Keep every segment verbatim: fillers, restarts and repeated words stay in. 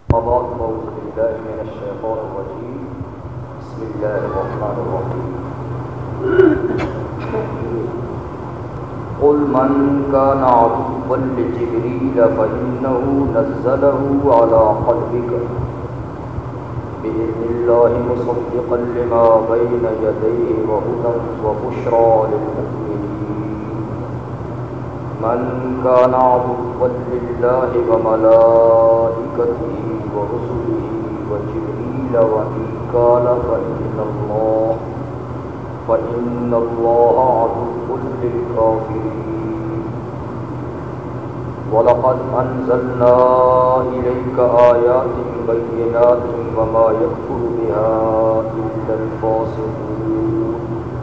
وبعد أعوذ بالله من الشيطان الرجيم بسم الله الرحمن الرحيم قل من كان عدوا لجبريل فإنه نزله على قلبك بإذن الله مصدقا لما بين يديه وهدى وبشرى للمؤمنين من كان عدوا لله وملائكته ورسله وجبريل وميكال فإن الله فإن الله عدو للكافرين ولقد أنزلنا إليك آيات بينات وما يكفر بها إلا الفاسقون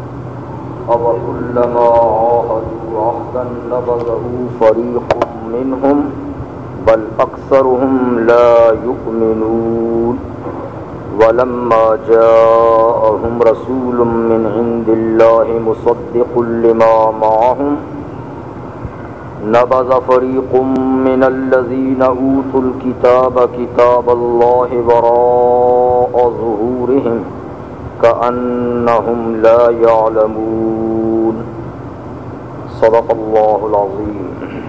أوكلما عاهدوا عهدا نبذه فريق منهم بل أكثرهم لا يؤمنون ولما جاءهم رسول من عند الله مصدق لما معهم نبذ فريق من الذين أوتوا الكتاب كتاب الله وراء ظهورهم كأنهم لا يعلمون صدق الله العظيم.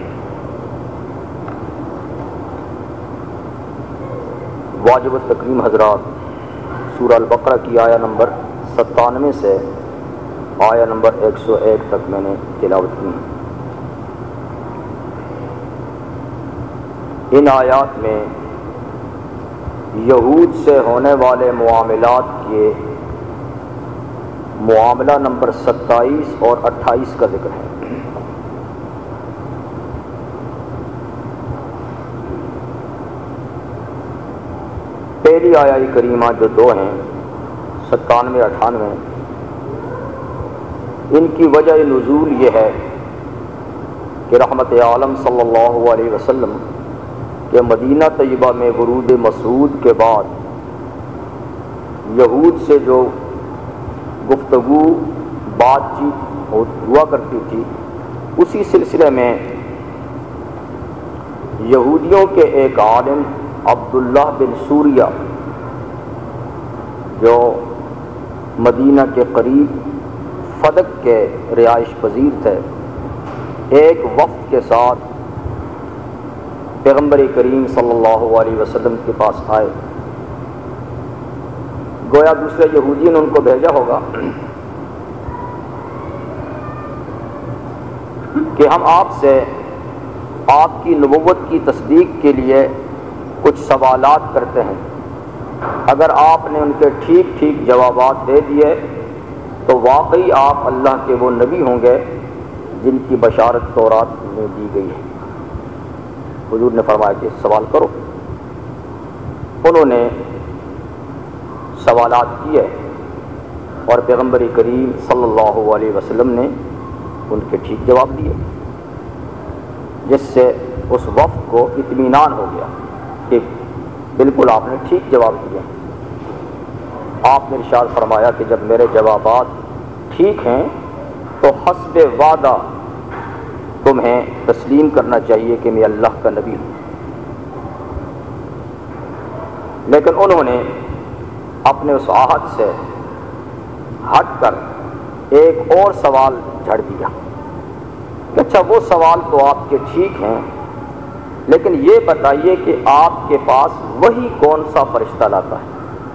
واجب التکریم حضرات، سورہ البقرہ کی آیہ نمبر ستانوے سے آیہ نمبر ایک سو ایک تک میں نے تلاوت کی. ان آیات میں یہود سے ہونے والے معاملات کے معاملہ نمبر ستائیس اور اٹھائیس کا ذکر ہے. پہلی آیہ کریمہ جو دو ہیں ستانوے اٹھانوے، ان کی وجہ نزول یہ ہے کہ رحمت عالم صلی اللہ علیہ وسلم کہ مدینہ طیبہ میں ورود مسعود کے بعد یہود سے جو گفتگو بات چیت ہوا کرتی تھی، اسی سلسلے میں یہودیوں کے ایک عالم عبداللہ بن سوریہ جو مدینہ کے قریب فدق کے رہائش پذیر تھے، ایک وفد کے ساتھ پیغمبر کریم صلی اللہ علیہ وسلم کے پاس آئے. گویا دوسرے یہودی نے ان کو بھیجا ہوگا کہ ہم آپ سے آپ کی نبوت کی تصدیق کے لیے کچھ سوالات کرتے ہیں، اگر آپ نے ان کے ٹھیک ٹھیک جوابات دے دیے تو واقعی آپ اللہ کے وہ نبی ہوں گے جن کی بشارت تورات میں دی گئی ہے. حضور نے فرمایا کہ سوال کرو. انہوں نے سوالات کیے اور پیغمبر کریم صلی اللہ علیہ وسلم نے ان کے ٹھیک جواب دیے، جس سے اس وفد کو اطمینان ہو گیا کہ بالکل آپ نے ٹھیک جواب دیے. آپ نے ارشاد فرمایا کہ جب میرے جوابات ٹھیک ہیں تو حسب وعدہ تمہیں تسلیم کرنا چاہیے کہ میں اللہ کا نبی ہوں. لیکن انہوں نے اپنے اس عہد سے ہٹ کر ایک اور سوال جھڑ دیا کہ اچھا وہ سوال تو آپ کے ٹھیک ہیں، لیکن یہ بتائیے کہ آپ کے پاس وہی کون سا فرشتہ لاتا ہے.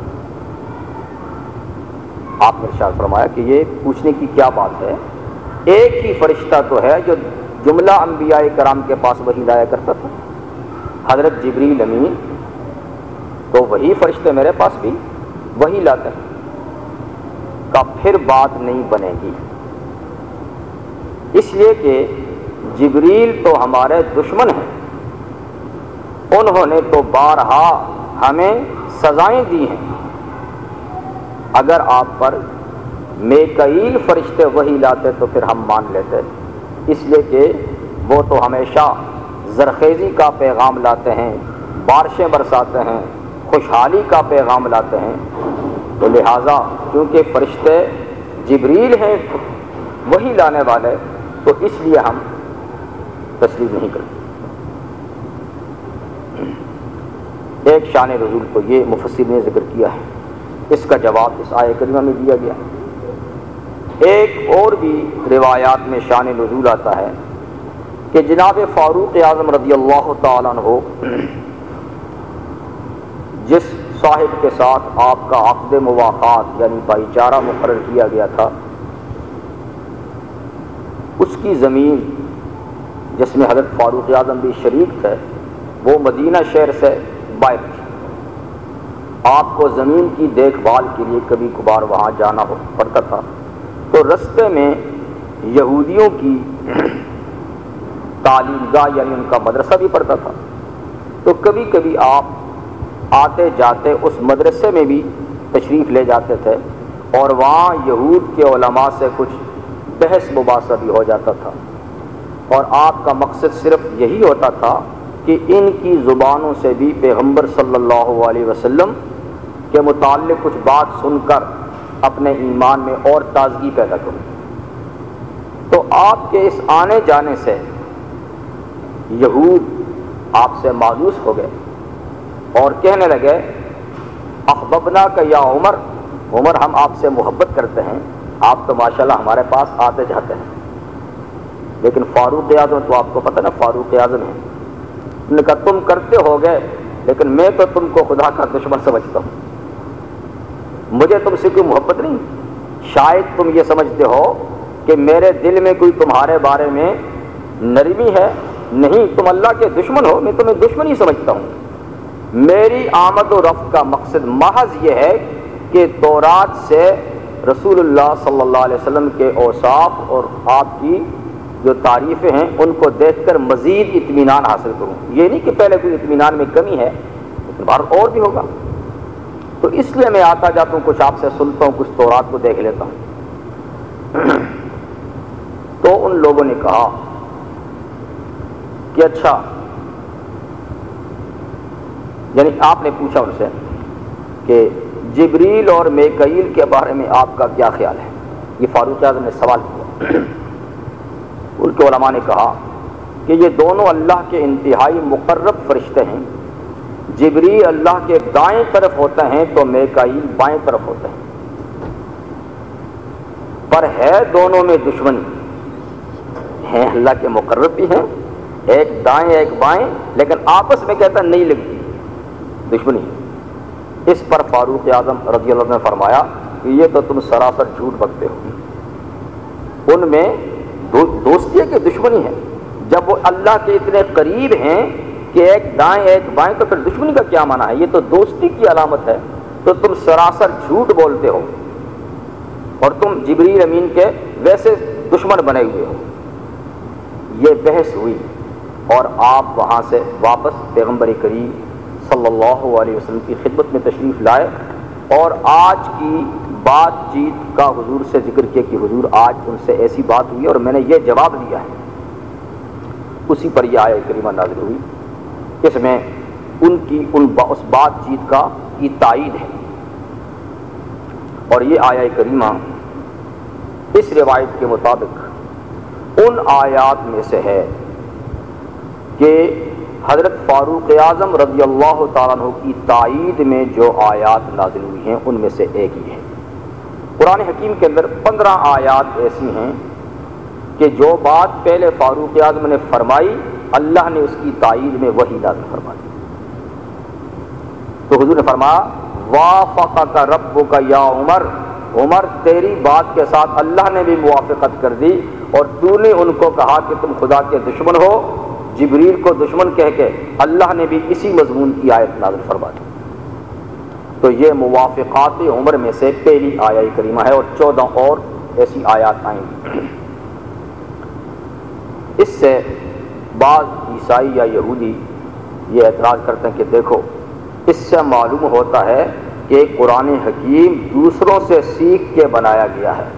آپ نے ارشاد فرمایا کہ یہ پوچھنے کی کیا بات ہے، ایک ہی فرشتہ تو ہے جو جملہ انبیاء کرام کے پاس وہی لایا کرتا تھا، حضرت جبریل امین. تو وہی فرشتے میرے پاس بھی وہی لاتے ہیں. کا پھر بات نہیں بنے گی، اس لیے کہ جبریل تو ہمارے دشمن ہیں، انہوں نے تو بارہا ہمیں سزائیں دی ہیں. اگر آپ پر میکائیل فرشتے وہی لاتے تو پھر ہم مان لیتے، اس لیے کہ وہ تو ہمیشہ زرخیزی کا پیغام لاتے ہیں، بارشیں برساتے ہیں، خوشحالی کا پیغام لاتے ہیں. تو لہٰذا کیونکہ فرشتے جبریل ہیں وہی لانے والے، تو اس لیے ہم تسلیم نہیں کرتے. ایک شان نزول کو یہ مفسر نے ذکر کیا ہے، اس کا جواب اس آیہ کریمہ میں دیا گیا۔ ایک اور بھی روایات میں شان نزول آتا ہے کہ جناب فاروق اعظم رضی اللہ تعالیٰ عنہ جس صاحب کے ساتھ آپ کا عقد مواقات یعنی بھائی چارہ مقرر کیا گیا تھا، اس کی زمین جس میں حضرت فاروق اعظم بھی شریک تھے وہ مدینہ شہر سے باہر تھی۔ آپ کو زمین کی دیکھ بھال کے لیے کبھی کبھار وہاں جانا پڑتا تھا، تو رستے میں یہودیوں کی تعلیم گاہ یعنی ان کا مدرسہ بھی پڑتا تھا، تو کبھی کبھی آپ آتے جاتے اس مدرسے میں بھی تشریف لے جاتے تھے اور وہاں یہود کے علماء سے کچھ بحث مباحثہ بھی ہو جاتا تھا، اور آپ کا مقصد صرف یہی ہوتا تھا کہ ان کی زبانوں سے بھی پیغمبر صلی اللہ علیہ وسلم کے متعلق کچھ بات سن کر اپنے ایمان میں اور تازگی پیدا کروں۔ تو آپ کے اس آنے جانے سے یہود آپ سے مایوس ہو گئے اور کہنے لگے احببنا کا یا عمر، عمر ہم آپ سے محبت کرتے ہیں، آپ تو ماشاءاللہ ہمارے پاس آتے جاتے ہیں، لیکن فاروق اعظم تو آپ کو پتہ نا فاروق اعظم ہے، انہوں نے کہا تم کرتے ہو گئے لیکن میں تو تم کو خدا کا دشمن سمجھتا ہوں، مجھے تم سے کوئی محبت نہیں، شاید تم یہ سمجھتے ہو کہ میرے دل میں کوئی تمہارے بارے میں نرمی ہے، نہیں، تم اللہ کے دشمن ہو، میں تمہیں دشمن ہی سمجھتا ہوں۔ میری آمد و رفت کا مقصد محض یہ ہے کہ تورات سے رسول اللہ صلی اللہ علیہ وسلم کے اوصاف اور آپ کی جو تعریفیں ہیں ان کو دیکھ کر مزید اطمینان حاصل کروں، یہ نہیں کہ پہلے کوئی اطمینان میں کمی ہے لیکن بار اور بھی ہوگا، تو اس لیے میں آتا جاتا ہوں، کچھ آپ سے سنتا ہوں، کچھ تورات کو دیکھ لیتا ہوں۔ تو ان لوگوں نے کہا کہ اچھا، یعنی آپ نے پوچھا ان سے کہ جبریل اور میکائیل کے بارے میں آپ کا کیا خیال ہے، یہ فاروق اعظم نے سوال کیا۔ ان کے علماء نے کہا کہ یہ دونوں اللہ کے انتہائی مقرب فرشتے ہیں، جبریل اللہ کے دائیں طرف ہوتے ہیں تو میکائیل بائیں طرف ہوتے ہیں، پر ہے دونوں میں دشمنی، ہیں اللہ کے مقرب بھی ہیں، ایک دائیں ایک بائیں، لیکن آپس میں کہتا نہیں لگتی دشمنی۔ اس پر فاروق اعظم رضی اللہ عنہ نے فرمایا کہ یہ تو تم سراسر جھوٹ بکتے ہو، ان میں دو دوستی ہے کہ دشمنی ہے؟ جب وہ اللہ کے اتنے قریب ہیں کہ ایک دائیں ایک بائیں، تو پھر دشمنی کا کیا معنی ہے؟ یہ تو دوستی کی علامت ہے، تو تم سراسر جھوٹ بولتے ہو اور تم جبریل امین کے ویسے دشمن بنے ہوئے ہو۔ یہ بحث ہوئی اور آپ وہاں سے واپس پیغمبر کریم صلی اللہ علیہ وسلم کی خدمت میں تشریف لائے اور آج کی بات چیت کا حضور سے ذکر کیا کہ حضور آج ان سے ایسی بات ہوئی اور میں نے یہ جواب دیا ہے۔ اسی پر یہ آیہ کریمہ نازل ہوئی، اس میں ان کی ان با اس بات چیت کا کی تائید ہے، اور یہ آیہ کریمہ اس روایت کے مطابق ان آیات میں سے ہے کہ حضرت فاروق اعظم رضی اللہ تعالیٰ عنہ کی تائید میں جو آیات نازل ہوئی ہیں ان میں سے ایک ہی ہے۔ قرآن حکیم کے اندر پندرہ آیات ایسی ہیں کہ جو بات پہلے فاروق اعظم نے فرمائی اللہ نے اس کی تائید میں وحی نازل فرمائی۔ تو حضور نے فرمایا وافقک ربک یا عمر، عمر تیری بات کے ساتھ اللہ نے بھی موافقت کر دی اور تو نے ان کو کہا کہ تم خدا کے دشمن ہو، جبریل کو دشمن کہہ کے اللہ نے بھی اسی مضمون کی آیت نازل فرما دی۔ تو یہ موافقات عمر میں سے پہلی آیہ کریمہ ہے اور چودہ اور ایسی آیات آئیں گی۔ اس سے بعض عیسائی یا یہودی یہ اعتراض کرتے ہیں کہ دیکھو اس سے معلوم ہوتا ہے کہ قرآن حکیم دوسروں سے سیکھ کے بنایا گیا ہے،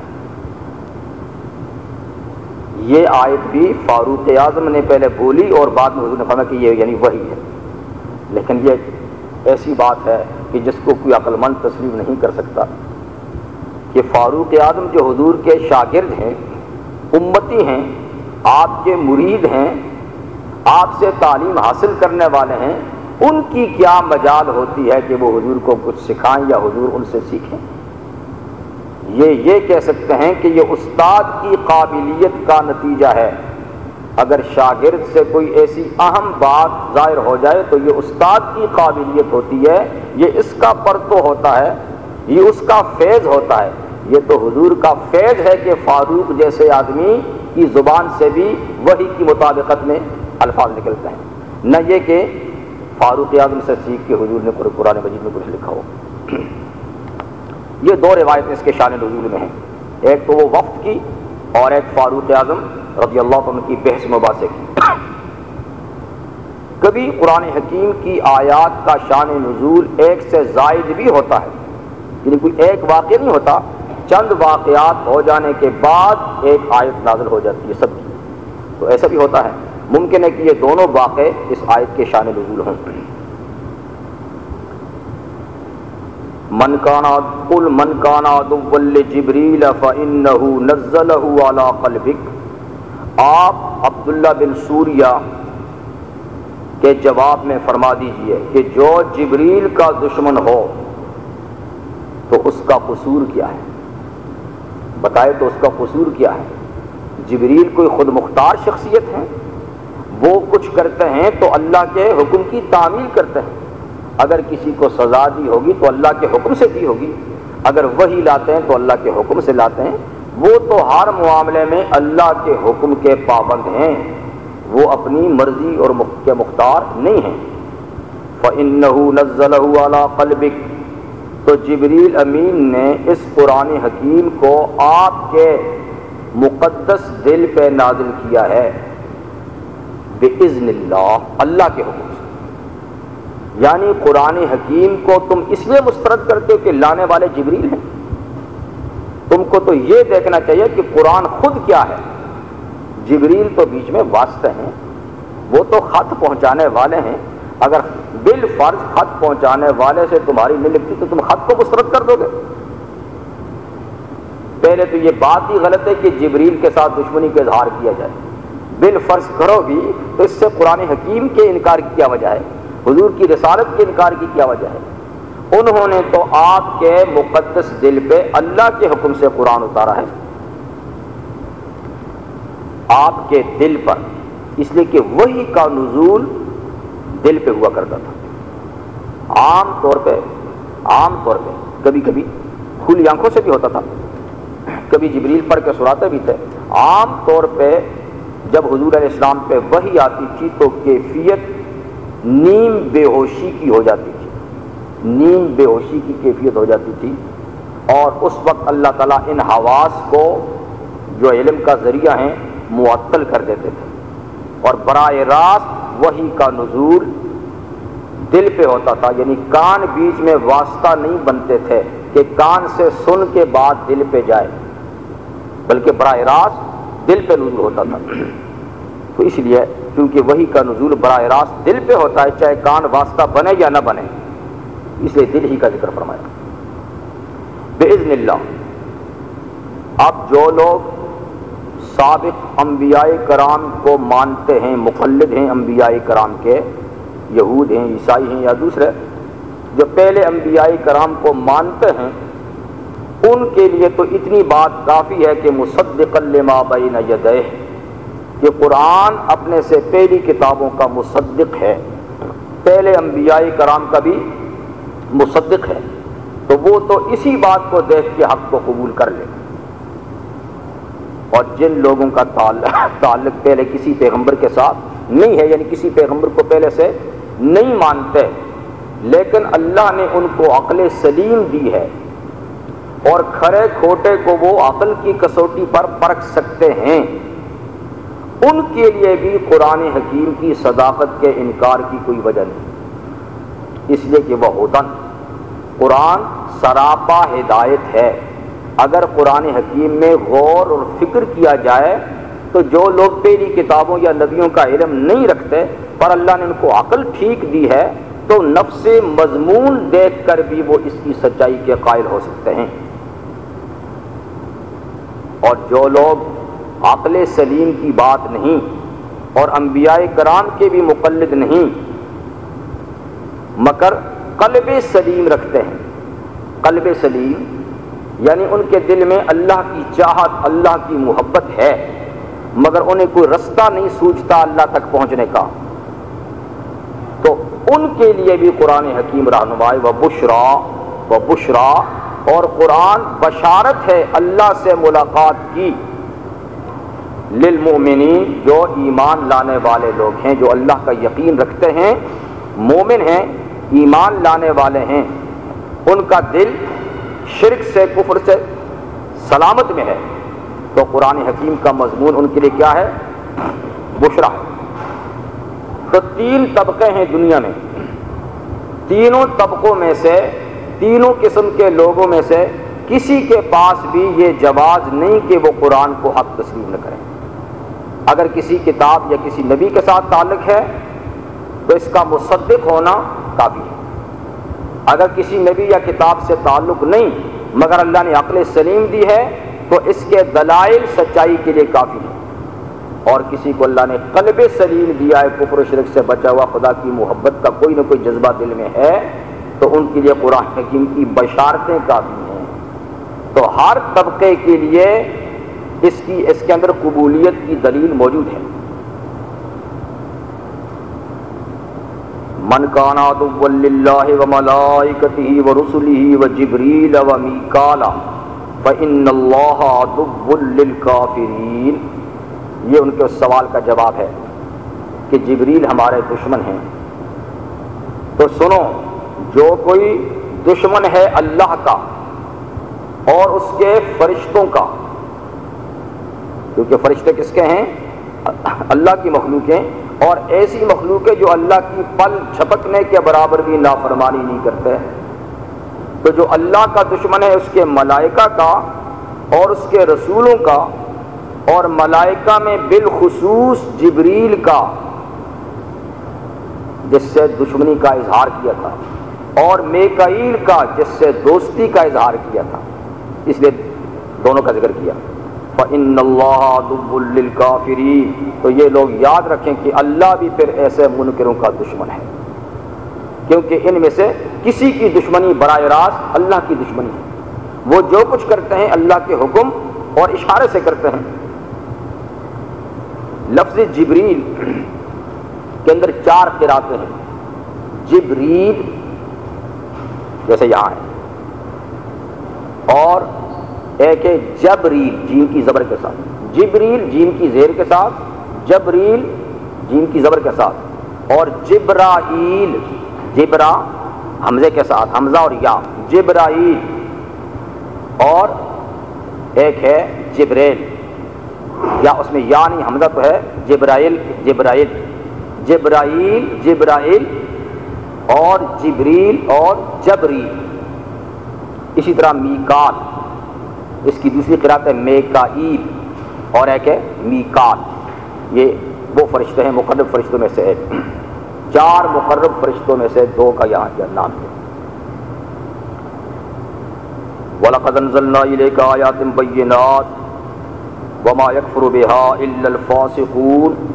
یہ آیت بھی فاروق اعظم نے پہلے بولی اور بعد میں حضور نے فرمایا کہ یہ یعنی وحی ہے، لیکن یہ ایسی بات ہے کہ جس کو کوئی عقل مند تسلیم نہیں کر سکتا کہ فاروق اعظم جو حضور کے شاگرد ہیں، امتی ہیں، آپ کے مرید ہیں، آپ سے تعلیم حاصل کرنے والے ہیں، ان کی کیا مجال ہوتی ہے کہ وہ حضور کو کچھ سکھائیں یا حضور ان سے سیکھیں؟ یہ یہ کہہ سکتے ہیں کہ یہ استاد کی قابلیت کا نتیجہ ہے۔ اگر شاگرد سے کوئی ایسی اہم بات ظاہر ہو جائے تو یہ استاد کی قابلیت ہوتی ہے، یہ اس کا پرتو ہوتا ہے، یہ اس کا فیض ہوتا ہے۔ یہ تو حضور کا فیض ہے کہ فاروق جیسے آدمی کی زبان سے بھی وحی کی مطابقت میں الفاظ نکلتے ہیں، نہ یہ کہ فاروق اعظم سے سیکھ کے حضور نے قرآن مجید میں کچھ لکھا ہو۔ یہ دو روایتیں اس کے شان نزول میں ہیں، ایک تو وہ وفد کی اور ایک فاروق اعظم رضی اللہ عنہ کی بحث مباحثے کی۔ کبھی قرآن حکیم کی آیات کا شان نزول ایک سے زائد بھی ہوتا ہے، یعنی کوئی ایک واقعہ نہیں ہوتا، چند واقعات ہو جانے کے بعد ایک آیت نازل ہو جاتی ہے سب کی، تو ایسا بھی ہوتا ہے۔ ممکن ہے کہ یہ دونوں واقعے اس آیت کے شان نزول ہوں۔ من کان قل من کان عدوا لجبریل فإنہ نزلہ علی قلبک، آپ عبداللہ بن سوریہ کے جواب میں فرما دیجئے کہ جو جبریل کا دشمن ہو تو اس کا قصور کیا ہے؟ بتائے تو اس کا قصور کیا ہے؟ جبریل کوئی خود مختار شخصیت ہے، وہ کچھ کرتے ہیں تو اللہ کے حکم کی تعمیل کرتے ہیں۔ اگر کسی کو سزا دی ہوگی تو اللہ کے حکم سے دی ہوگی، اگر وحی لاتے ہیں تو اللہ کے حکم سے لاتے ہیں۔ وہ تو ہر معاملے میں اللہ کے حکم کے پابند ہیں، وہ اپنی مرضی اور کے مختار نہیں ہیں۔ فَإِنَّهُ نَزَّلَهُ عَلَىٰ قَلْبِكَ، تو جبریل امین نے اس قرآن حکیم کو آپ کے مقدس دل پہ نازل کیا ہے، بِإِذْنِ اللہ، اللہ کے حکم سے۔ یعنی قرآن حکیم کو تم اس لیے مسترد کرتے ہو کہ لانے والے جبریل ہیں؟ تم کو تو یہ دیکھنا چاہیے کہ قرآن خود کیا ہے۔ جبریل تو بیچ میں واسطے ہیں، وہ تو خط پہنچانے والے ہیں۔ اگر بالفرض خط پہنچانے والے سے تمہاری نہیں لگتی تو تم خط کو مسترد کر دو گے؟ پہلے تو یہ بات ہی غلط ہے کہ جبریل کے ساتھ دشمنی کا اظہار کیا جائے۔ بالفرض کرو بھی تو اس سے قرآن حکیم کے انکار کی کیا وجہ ہے؟ حضور کی رسالت کے انکار کی کیا وجہ ہے؟ انہوں نے تو آپ کے مقدس دل پہ اللہ کے حکم سے قرآن اتارا ہے، آپ کے دل پر، اس لیے کہ وحی کا نزول دل پہ ہوا کرتا تھا۔ عام طور پہ عام طور پہ کبھی کبھی کھلی آنکھوں سے بھی ہوتا تھا، کبھی جبریل پڑھ کے سناتے بھی تھے۔ عام طور پہ جب حضور علیہ السلام پہ وحی آتی تھی تو کیفیت نیم بے ہوشی کی ہو جاتی تھی، نیم بے ہوشی کی کیفیت ہو جاتی تھی، اور اس وقت اللہ تعالیٰ ان حواس کو جو علم کا ذریعہ ہیں معطل کر دیتے تھے، اور براہ راست وحی کا نزول دل پہ ہوتا تھا، یعنی کان بیچ میں واسطہ نہیں بنتے تھے کہ کان سے سن کے بعد دل پہ جائے، بلکہ براہ راست دل پہ نزول ہوتا تھا۔ تو اس لیے کیونکہ وحی کا نزول براہ راست دل پہ ہوتا ہے، چاہے کان واسطہ بنے یا نہ بنے، اس لیے دل ہی کا ذکر فرمایا بِإِذْنِ اللہ۔ اب جو لوگ سابق انبیاء کرام کو مانتے ہیں، مقلد ہیں انبیاء کرام کے، یہود ہیں، عیسائی ہیں یا دوسرے، جو پہلے انبیاء کرام کو مانتے ہیں، ان کے لیے تو اتنی بات کافی ہے کہ مصدقا لما بین یدیہ، کہ قرآن اپنے سے پہلی کتابوں کا مصدق ہے، پہلے انبیاء کرام کا بھی مصدق ہے، تو وہ تو اسی بات کو دیکھ کے حق کو قبول کر لے۔ اور جن لوگوں کا تعلق تعلق پہلے کسی پیغمبر کے ساتھ نہیں ہے، یعنی کسی پیغمبر کو پہلے سے نہیں مانتے، لیکن اللہ نے ان کو عقل سلیم دی ہے اور کھرے کھوٹے کو وہ عقل کی کسوٹی پر پرکھ سکتے ہیں، ان کے لیے بھی قرآن حکیم کی صداقت کے انکار کی کوئی وجہ نہیں، اس لیے کہ وہ ہدن، قرآن سراپا ہدایت ہے۔ اگر قرآن حکیم میں غور اور فکر کیا جائے تو جو لوگ پہلی کتابوں یا نبیوں کا علم نہیں رکھتے پر اللہ نے ان کو عقل ٹھیک دی ہے، تو نفس مضمون دیکھ کر بھی وہ اس کی سچائی کے قائل ہو سکتے ہیں۔ اور جو لوگ عقل سلیم کی بات نہیں اور انبیاء کرام کے بھی مقلد نہیں، مگر قلب سلیم رکھتے ہیں. قلب سلیم یعنی ان کے دل میں اللہ کی چاہت، اللہ کی محبت ہے، مگر انہیں کوئی رستہ نہیں سوچتا اللہ تک پہنچنے کا. تو ان کے لیے بھی قرآن حکیم رہنمائی و بشرا و بشرا، اور قرآن بشارت ہے اللہ سے ملاقات کی، للمؤمنین جو ایمان لانے والے لوگ ہیں، جو اللہ کا یقین رکھتے ہیں، مومن ہیں، ایمان لانے والے ہیں، ان کا دل شرک سے، کفر سے سلامت میں ہے. تو قرآن حکیم کا مضمون ان کے لیے کیا ہے؟ بشرا. تو تین طبقے ہیں دنیا میں، تینوں طبقوں میں سے، تینوں قسم کے لوگوں میں سے کسی کے پاس بھی یہ جواز نہیں کہ وہ قرآن کو حق تسلیم نہ کریں. اگر کسی کتاب یا کسی نبی کے ساتھ تعلق ہے تو اس کا مصدق ہونا کافی ہے. اگر کسی نبی یا کتاب سے تعلق نہیں مگر اللہ نے عقل سلیم دی ہے تو اس کے دلائل سچائی کے لیے کافی ہے. اور کسی کو اللہ نے قلب سلیم دیا ہے، کفر و شرک سے بچا ہوا، خدا کی محبت کا کوئی نہ کوئی جذبہ دل میں ہے، تو ان کے لیے قرآن حکیم کی بشارتیں کافی ہیں. تو ہر طبقے کے لیے اس کی اس کے اندر قبولیت کی دلیل موجود ہے. من کان عدوا للہ وملائکتہ ورسلہ وجبریل ومیکال فإن اللہ عدو للکافرین. یہ ان کے سوال کا جواب ہے کہ جبریل ہمارے دشمن ہیں. تو سنو، جو کوئی دشمن ہے اللہ کا اور اس کے فرشتوں کا، کیونکہ فرشتے کس کے ہیں؟ اللہ کی مخلوقیں، اور ایسی مخلوقیں جو اللہ کی پل جھپکنے کے برابر بھی نافرمانی نہیں کرتے. تو جو اللہ کا دشمن ہے اس کے ملائکہ کا اور اس کے رسولوں کا، اور ملائکہ میں بالخصوص جبریل کا جس سے دشمنی کا اظہار کیا تھا، اور میکائیل کا جس سے دوستی کا اظہار کیا تھا، اس لیے دونوں کا ذکر کیا. فَإِنَّ اللَّهَ عَدُوٌّ لِّلْكَافِرِينَ. تو یہ لوگ یاد رکھیں کہ اللہ بھی پھر ایسے منکروں کا دشمن ہے، کیونکہ ان میں سے کسی کی دشمنی براہ راست اللہ کی دشمنی ہے. وہ جو کچھ کرتے ہیں اللہ کے حکم اور اشارے سے کرتے ہیں. لفظ جبریل کے اندر چار قراتیں ہیں. جبریل جیسے یہاں ہے، اور ایک ہے جبریل جیم کی زبر کے ساتھ، جبریل جیم کی زیر کے ساتھ، جبریل جیم کی زبر کے ساتھ، اور جبرائیل جبرا حمزے کے ساتھ، حمزہ اور یا، جبرائیل. اور ایک ہے جبریل، یا اس میں یا نہیں، حمزہ تو ہے، جبرائیل جبرائیل جبرائیل جبرائیل اور جبریل اور جبریل. اسی طرح میکال، اس کی دوسری قرات ہے میکائیل، اور ایک ہے میکال. یہ وہ فرشتے ہیں مقرب فرشتوں میں سے ایک، چار مقرب فرشتوں میں سے دو کا یہاں کیا نام ہے. وَلَقَدْ أَنزَلْنَا إِلَيْكَ آيَاتٍ بَيِّنَاتٍ وَمَا يَكْفُرُ بِهَا إِلَّا الْفَاسِقُونَ.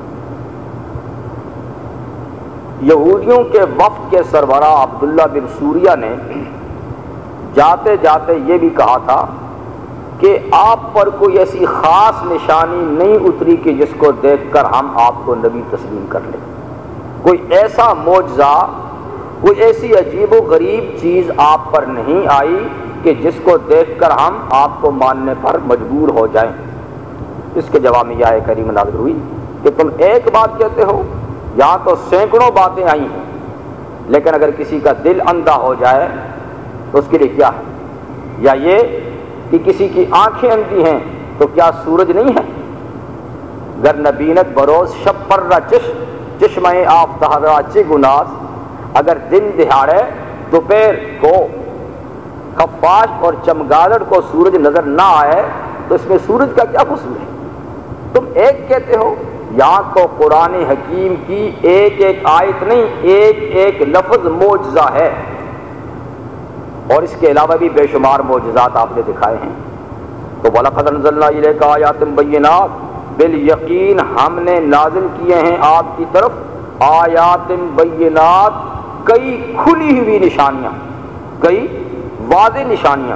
یہودیوں کے وفد کے سربراہ عبداللہ بن سوریہ نے جاتے جاتے یہ بھی کہا تھا کہ آپ پر کوئی ایسی خاص نشانی نہیں اتری کہ جس کو دیکھ کر ہم آپ کو نبی تسلیم کر لیں. کوئی ایسا معجزہ، کوئی ایسی عجیب و غریب چیز آپ پر نہیں آئی کہ جس کو دیکھ کر ہم آپ کو ماننے پر مجبور ہو جائیں. اس کے جواب میں یہ آیت کریمہ نازل ہوئی کہ تم ایک بات کہتے ہو، یہاں تو سینکڑوں باتیں آئی ہیں، لیکن اگر کسی کا دل اندھا ہو جائے تو اس کے لیے کیا ہے؟ یا یہ کہ کسی کی آنکھیں اندھی ہیں تو کیا سورج نہیں ہے؟ گر نبینت بروز شب پر را چش چشمہ آفتاب چگناس. اگر دن دہاڑے دوپہر کو خفاش اور چمگادڑ کو سورج نظر نہ آئے تو اس میں سورج کا کیا قصور ہے؟ تم ایک کہتے ہو. یہاں تو قرآن حکیم کی ایک ایک آیت نہیں، ایک ایک لفظ معجزہ ہے، اور اس کے علاوہ بھی بے شمار معجزات آپ نے دکھائے ہیں. تو وَلَقَدْ أَنزَلْنَا إِلَيْكَ آيَاتٍ بَيِّنَاتٍ، بالیقین ہم نے نازل کیے ہیں آپ کی طرف آیات بینات، کئی کھلی ہوئی نشانیاں، کئی واضح نشانیاں.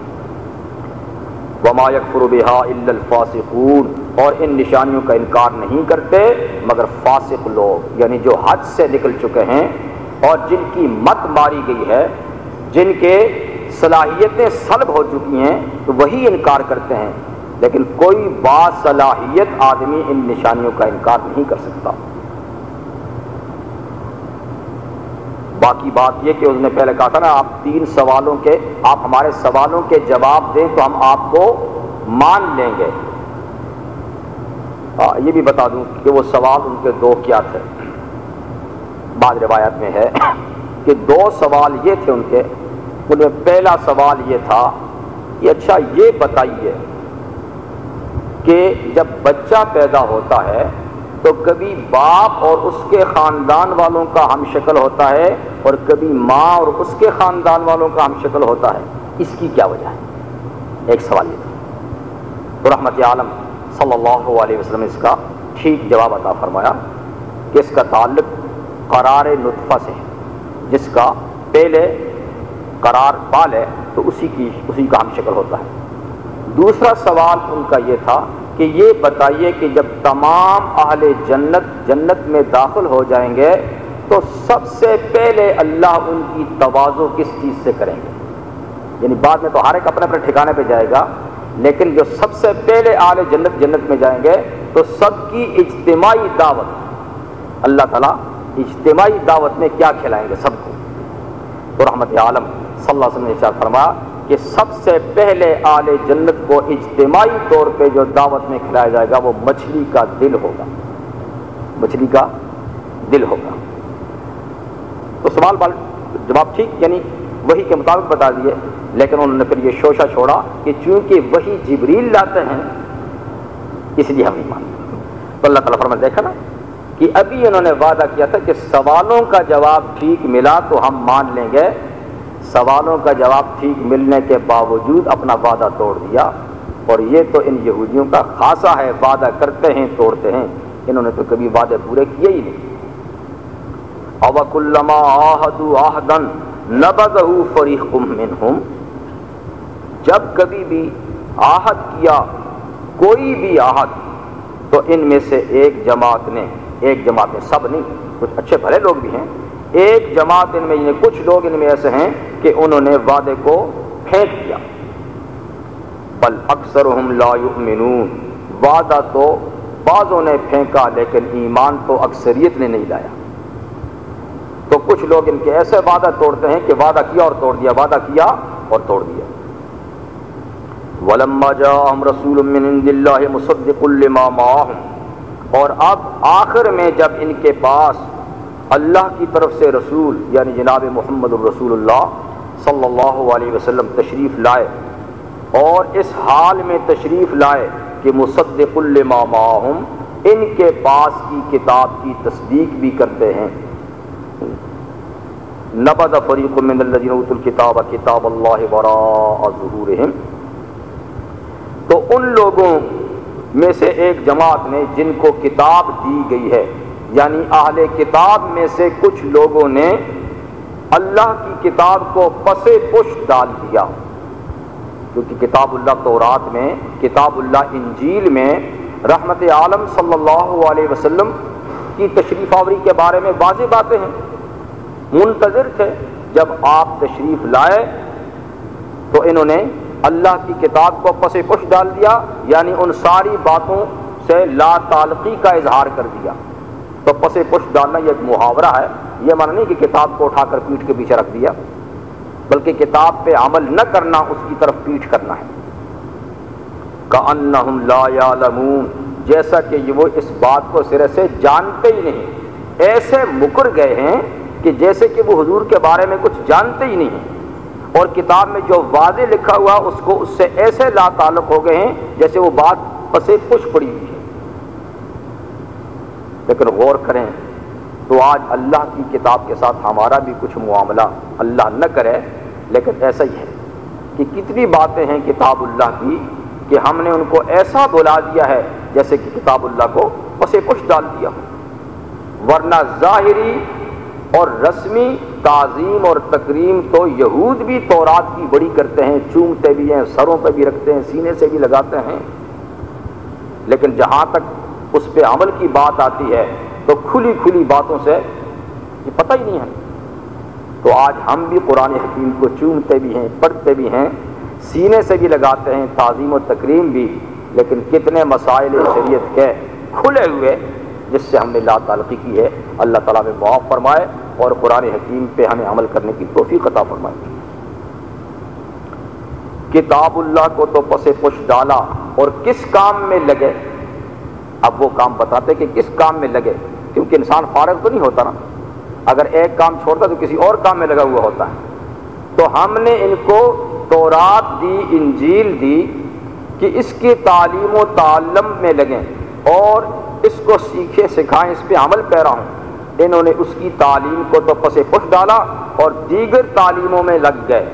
وما یکفر بہا الا الفاسقون، اور ان نشانیوں کا انکار نہیں کرتے مگر فاسق لوگ، یعنی جو حد سے نکل چکے ہیں اور جن کی مت ماری گئی ہے، جن کے صلاحیتیں سلب ہو چکی ہیں، تو وہی انکار کرتے ہیں. لیکن کوئی باصلاحیت آدمی ان نشانیوں کا انکار نہیں کر سکتا. باقی بات یہ کہ اس نے پہلے کہا تھا نا، آپ تین سوالوں کے، آپ ہمارے سوالوں کے جواب دیں تو ہم آپ کو مان لیں گے. آ, یہ بھی بتا دوں کہ وہ سوال ان کے دو کیا تھے. بعض روایت میں ہے کہ دو سوال یہ تھے ان کے. ان میں پہلا سوال یہ تھا کہ اچھا یہ بتائیے کہ جب بچہ پیدا ہوتا ہے تو کبھی باپ اور اس کے خاندان والوں کا ہم شکل ہوتا ہے اور کبھی ماں اور اس کے خاندان والوں کا ہم شکل ہوتا ہے، اس کی کیا وجہ ہے؟ ایک سوال یہ تھا. تو رحمت عالم صلی اللہ علیہ وسلم نے اس کا ٹھیک جواب عطا فرمایا کہ اس کا تعلق قرار نطفہ سے ہے. جس کا پہلے قرار بال ہے تو اسی کی اسی کا ہم شکل ہوتا ہے. دوسرا سوال ان کا یہ تھا کہ یہ بتائیے کہ جب تمام اہل جنت جنت میں داخل ہو جائیں گے تو سب سے پہلے اللہ ان کی تواضع کس چیز سے کریں گے؟ یعنی بعد میں تو ہر ایک اپنے اپنے ٹھکانے پہ جائے گا، لیکن جو سب سے پہلے اہل جنت جنت میں جائیں گے تو سب کی اجتماعی دعوت، اللہ تعالیٰ اجتماعی دعوت میں کیا کھلائیں گے سب کو؟ تو رحمت عالم صلی اللہ علیہ وسلم نے ارشاد فرمایا کہ سب سے پہلے اہل جنت کو اجتماعی طور پہ جو دعوت میں کھلایا جائے گا وہ مچھلی کا دل ہوگا، مچھلی کا دل ہوگا. تو سوال بال جواب ٹھیک یعنی وہی کے مطابق بتا دیے، لیکن انہوں نے پھر یہ شوشہ چھوڑا کہ چونکہ وہی جبریل لاتے ہیں اس لیے ہم نہیں مانتے. تو اللہ تعالیٰ فرمایا دیکھا نا کہ ابھی انہوں نے وعدہ کیا تھا کہ سوالوں کا جواب ٹھیک ملا تو ہم مان لیں گے، سوالوں کا جواب ٹھیک ملنے کے باوجود اپنا وعدہ توڑ دیا. اور یہ تو ان یہودیوں کا خاصہ ہے، وعدہ کرتے ہیں توڑتے ہیں. انہوں نے تو کبھی وعدے پورے کیے ہی نہیں. اَوَكُلَّمَا عَاهَدُوا عَهْدًا نَبَذَهُ فَرِيقٌ مِّنْهُمْ، جب کبھی بھی عہد کیا کوئی بھی عہد تو ان میں سے ایک جماعت نے، ایک جماعت نے، سب نہیں، کچھ اچھے بھلے لوگ بھی ہیں، ایک جماعت ان میں یعنی کچھ لوگ ان میں ایسے ہیں کہ انہوں نے وعدے کو پھینک دیا. بل اکثرهم لا یؤمنون، وعدہ تو بعضوں نے پھینکا لیکن ایمان تو اکثریت نے نہیں لایا. تو کچھ لوگ ان کے ایسے وعدہ توڑتے ہیں کہ وعدہ کیا اور توڑ دیا، وعدہ کیا اور توڑ دیا. وَلَمَّا جَاءَهُمْ رَسُولٌ مِّنْ عِندِ اللَّهِ مُصَدِّقٌ لِّمَا مَعَهُمْ، اور اب آخر میں جب ان کے پاس اللہ کی طرف سے رسول یعنی جناب محمد الرسول اللہ صلی اللہ علیہ وسلم تشریف لائے، اور اس حال میں تشریف لائے کہ مصدق لما معہم، ان کے پاس کی کتاب کی تصدیق بھی کرتے ہیں. نبذ فریق من الذین اوتوا الکتاب کتاب اللہ وراء ظہورہم، تو ان لوگوں میں سے ایک جماعت نے جن کو کتاب دی گئی ہے، یعنی اہل کتاب میں سے کچھ لوگوں نے اللہ کی کتاب کو پس پشت ڈال دیا. کیونکہ کتاب اللہ تورات میں، کتاب اللہ انجیل میں رحمت عالم صلی اللہ علیہ وسلم کی تشریف آوری کے بارے میں واضح باتیں ہیں. منتظر تھے جب آپ تشریف لائے تو انہوں نے اللہ کی کتاب کو پس پشت ڈال دیا، یعنی ان ساری باتوں سے لا تعلقی کا اظہار کر دیا. تو پس پشت ڈالنا یہ ایک محاورہ ہے، یہ معنی نہیں کہ کتاب کو اٹھا کر پیٹھ کے پیچھے رکھ دیا، بلکہ کتاب پہ عمل نہ کرنا اس کی طرف پیٹھ کرنا ہے. کأنہم لا یعلمون، جیسا کہ یہ وہ اس بات کو سرے سے جانتے ہی نہیں، ایسے مکر گئے ہیں کہ جیسے کہ وہ حضور کے بارے میں کچھ جانتے ہی نہیں ہیں، اور کتاب میں جو واضح لکھا ہوا اس کو اس سے ایسے لا تعلق ہو گئے ہیں جیسے وہ بات پسے پش پڑی ہوئی ہے. لیکن غور کریں تو آج اللہ کی کتاب کے ساتھ ہمارا بھی کچھ معاملہ اللہ نہ کرے، لیکن ایسا ہی ہے کہ کتنی باتیں ہیں کتاب اللہ کی کہ ہم نے ان کو ایسا بلا دیا ہے جیسے کہ کتاب اللہ کو پسے پش ڈال دیا ہو. ورنہ ظاہری اور رسمی تعظیم اور تکریم تو یہود بھی تورات کی بڑی کرتے ہیں، چومتے بھی ہیں، سروں پہ بھی رکھتے ہیں، سینے سے بھی لگاتے ہیں، لیکن جہاں تک اس پہ عمل کی بات آتی ہے تو کھلی کھلی باتوں سے یہ پتہ ہی نہیں ہے۔ تو آج ہم بھی قرآن حکیم کو چومتے بھی ہیں، پڑھتے بھی ہیں، سینے سے بھی لگاتے ہیں، تعظیم و تکریم بھی، لیکن کتنے مسائل شریعت کے کھلے ہوئے جس سے ہم نے لا تعلقی کی ہے۔ اللہ تعالیٰ میں معاف فرمائے اور قرآن حکیم پہ ہمیں عمل کرنے کی توفیق عطا فرمائے۔ کتاب اللہ کو تو پس پش ڈالا اور کس کام میں لگے؟ اب وہ کام بتاتے کہ کس کام میں لگے، کیونکہ انسان فارغ تو نہیں ہوتا نا، اگر ایک کام چھوڑتا تو کسی اور کام میں لگا ہوا ہوتا ہے۔ تو ہم نے ان کو تورات دی، انجیل دی کہ اس کی تعلیم و تعلم میں لگیں اور اس کو سیکھے سکھائیں، اس پہ عمل پیرا ہوں۔ انہوں نے اس کی تعلیم کو تو پس پش ڈالا اور دیگر تعلیموں میں لگ گئے۔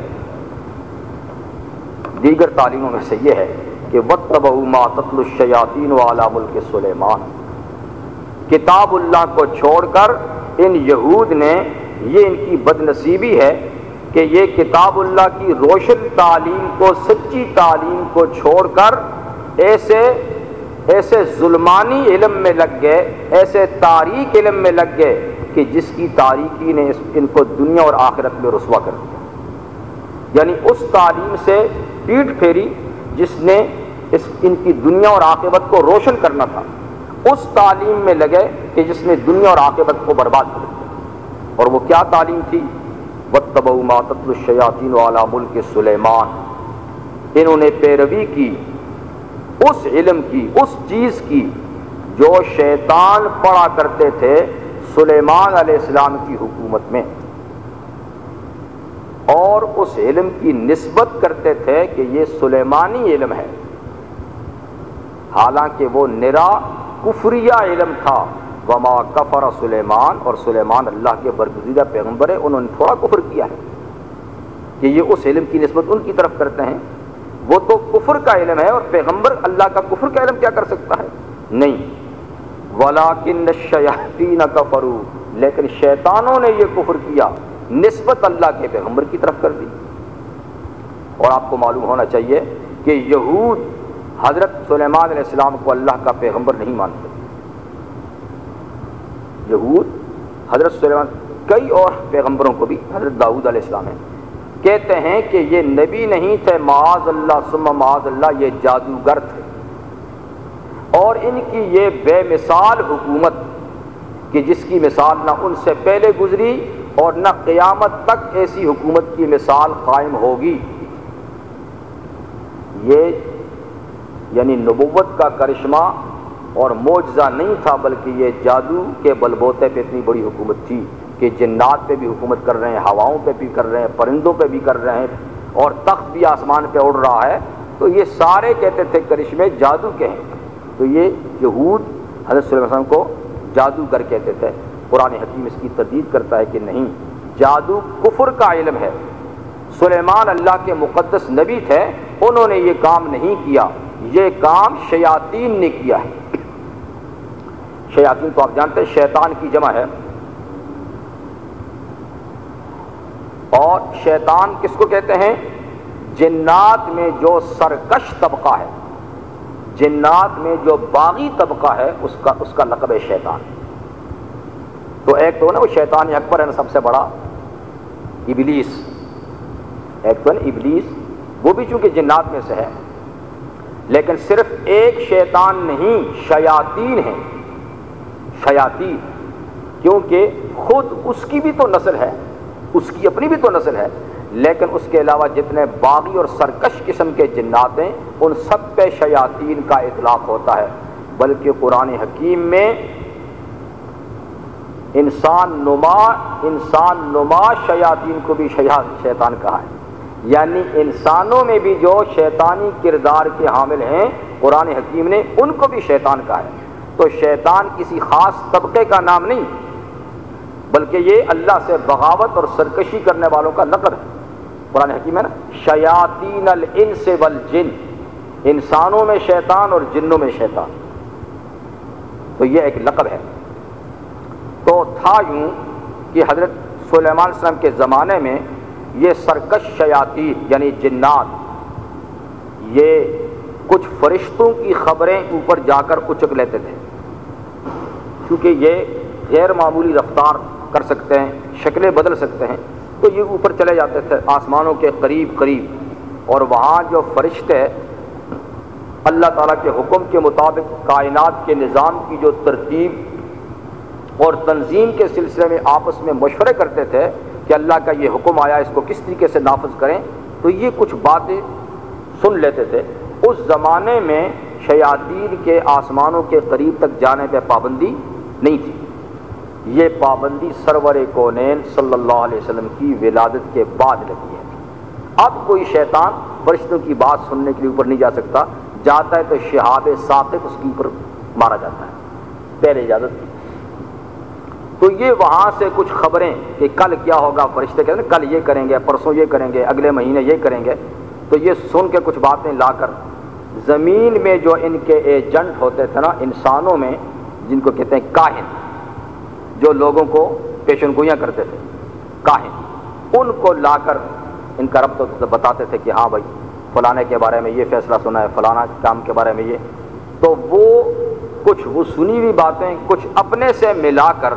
دیگر تعلیموں میں سے یہ ہے کہ وَاتَّبَعُوا مَا تَتْلُو الشَّيَاطِينُ عَلَىٰ مُلْكِ سُلَيْمَانَ، کتاب اللہ کو چھوڑ کر ان یہود نے، یہ ان کی بد نصیبی ہے کہ یہ کتاب اللہ کی روشن تعلیم کو، سچی تعلیم کو چھوڑ کر ایسے ایسے ظلمانی علم میں لگ گئے، ایسے تاریک علم میں لگ گئے کہ جس کی تاریکی نے ان کو دنیا اور آخرت میں رسوا کر دیا۔ یعنی اس تعلیم سے پیٹھ پھیری جس نے اس ان کی دنیا اور عاقبت کو روشن کرنا تھا، اس تعلیم میں لگے کہ جس نے دنیا اور عاقبت کو برباد کر دیا۔ اور وہ کیا تعلیم تھی؟ وَاتَّبَعُوا مَا تَتْلُو الشَّيَاطِينُ عَلَىٰ مُلْكِ سُلَيْمَانَ، انہوں نے پیروی کی اس علم کی، اس چیز کی جو شیطان پڑھا کرتے تھے سلیمان علیہ السلام کی حکومت میں، اور اس علم کی نسبت کرتے تھے کہ یہ سلیمانی علم ہے، حالانکہ وہ نرا کفریہ علم تھا۔ وما کفر سلیمان، اور سلیمان اللہ کے برگزیدہ پیغمبر ہے، انہوں نے تھوڑا کفر کیا ہے کہ یہ اس علم کی نسبت ان کی طرف کرتے ہیں۔ وہ تو کفر کا علم ہے، اور پیغمبر اللہ کا کفر کا علم کیا کر سکتا ہے؟ نہیں۔ وَلَٰكِنَّ الشَّيَاطِينَ كَفَرُوا، لیکن شیطانوں نے یہ کفر کیا، نسبت اللہ کے پیغمبر کی طرف کر دی۔ اور آپ کو معلوم ہونا چاہیے کہ یہود حضرت سلیمان علیہ السلام کو اللہ کا پیغمبر نہیں مانتے۔ یہود حضرت سلیمان، کئی اور پیغمبروں کو بھی، حضرت داؤد علیہ السلام ہیں، کہتے ہیں کہ یہ نبی نہیں تھے، معاذ اللہ ثم معاذ اللہ، یہ جادوگر تھے۔ اور ان کی یہ بے مثال حکومت کہ جس کی مثال نہ ان سے پہلے گزری اور نہ قیامت تک ایسی حکومت کی مثال قائم ہوگی۔ یہ یعنی نبوت کا کرشمہ اور معجزہ نہیں تھا، بلکہ یہ جادو کے بل بوتے پہ اتنی بڑی حکومت تھی کہ جنات پہ بھی حکومت کر رہے ہیں، ہواؤں پہ بھی کر رہے ہیں، پرندوں پہ بھی کر رہے ہیں، اور تخت بھی آسمان پہ اڑ رہا ہے۔ تو یہ سارے کہتے تھے کرشمے جادو کے ہیں۔ تو یہ یہود حضرت صلی اللہ علیہ وسلم کو جادوگر کہتے تھے۔ قرآن حکیم اس کی تردید کرتا ہے کہ نہیں، جادو کفر کا علم ہے۔ سلیمان اللہ کے مقدس نبی تھے، انہوں نے یہ کام نہیں کیا، یہ کام شیاطین نے کیا ہے۔ شیاطین تو آپ جانتے ہیں شیطان کی جمع ہے، اور شیطان کس کو کہتے ہیں؟ جنات میں جو سرکش طبقہ ہے، جنات میں جو باغی طبقہ ہے، اس کا اس کا لقب ہے شیطان۔ تو ایک تو نا وہ شیطان اکبر ہے نا، سب سے بڑا ابلیس، ایک تو نا ابلیس، وہ بھی چونکہ جنات میں سے ہے، لیکن صرف ایک شیطان نہیں، شیاطین ہیں، شیاطین، کیونکہ خود اس کی بھی تو نسل ہے، اس کی اپنی بھی تو نسل ہے، لیکن اس کے علاوہ جتنے باغی اور سرکش قسم کے جنات ہیں ان سب پہ شیاطین کا اطلاق ہوتا ہے۔ بلکہ قرآن حکیم میں انسان نما انسان نما شیاطین کو بھی شیطان کہا ہے، یعنی انسانوں میں بھی جو شیطانی کردار کے حامل ہیں قرآن حکیم نے ان کو بھی شیطان کہا ہے۔ تو شیطان کسی خاص طبقے کا نام نہیں، بلکہ یہ اللہ سے بغاوت اور سرکشی کرنے والوں کا لقب ہے۔ قرآن حکیم ہے نا، شیاطین الانس والجن، انسانوں میں شیطان اور جنوں میں شیطان، تو یہ ایک لقب ہے۔ تو تھا یوں کہ حضرت سلیمان علیہ السلام کے زمانے میں یہ سرکش شیاطین یعنی جنات یہ کچھ فرشتوں کی خبریں اوپر جا کر اچک لیتے تھے، کیونکہ یہ غیر معمولی رفتار کر سکتے ہیں، شکلیں بدل سکتے ہیں، تو یہ اوپر چلے جاتے تھے آسمانوں کے قریب قریب، اور وہاں جو فرشتے اللہ تعالیٰ کے حکم کے مطابق کائنات کے نظام کی جو ترتیب اور تنظیم کے سلسلے میں آپس میں مشورے کرتے تھے کہ اللہ کا یہ حکم آیا، اس کو کس طریقے سے نافذ کریں، تو یہ کچھ باتیں سن لیتے تھے۔ اس زمانے میں شیاطین کے آسمانوں کے قریب تک جانے پہ پابندی نہیں تھی، یہ پابندی سرور کونین صلی اللہ علیہ وسلم کی ولادت کے بعد لگی ہے۔ اب کوئی شیطان فرشتوں کی بات سننے کے لیے اوپر نہیں جا سکتا، جاتا ہے تو شہاب ثاقب اس کے اوپر مارا جاتا ہے، پہلے اجازت تھی۔ تو یہ وہاں سے کچھ خبریں کہ کل کیا ہوگا، فرشتے کہتے ہیں کل یہ کریں گے، پرسوں یہ کریں گے، اگلے مہینے یہ کریں گے، تو یہ سن کے کچھ باتیں لا کر زمین میں جو ان کے ایجنٹ ہوتے تھے نا انسانوں میں، جن کو کہتے ہیں کاہن، جو لوگوں کو پیشن گوئیاں کرتے تھے کاہن، ان کو لا کر ان کا رب تو بتاتے تھے کہ ہاں بھائی فلانے کے بارے میں یہ فیصلہ سنا ہے، فلانا کام کے بارے میں یہ، تو وہ کچھ وہ سنی ہوئی باتیں کچھ اپنے سے ملا کر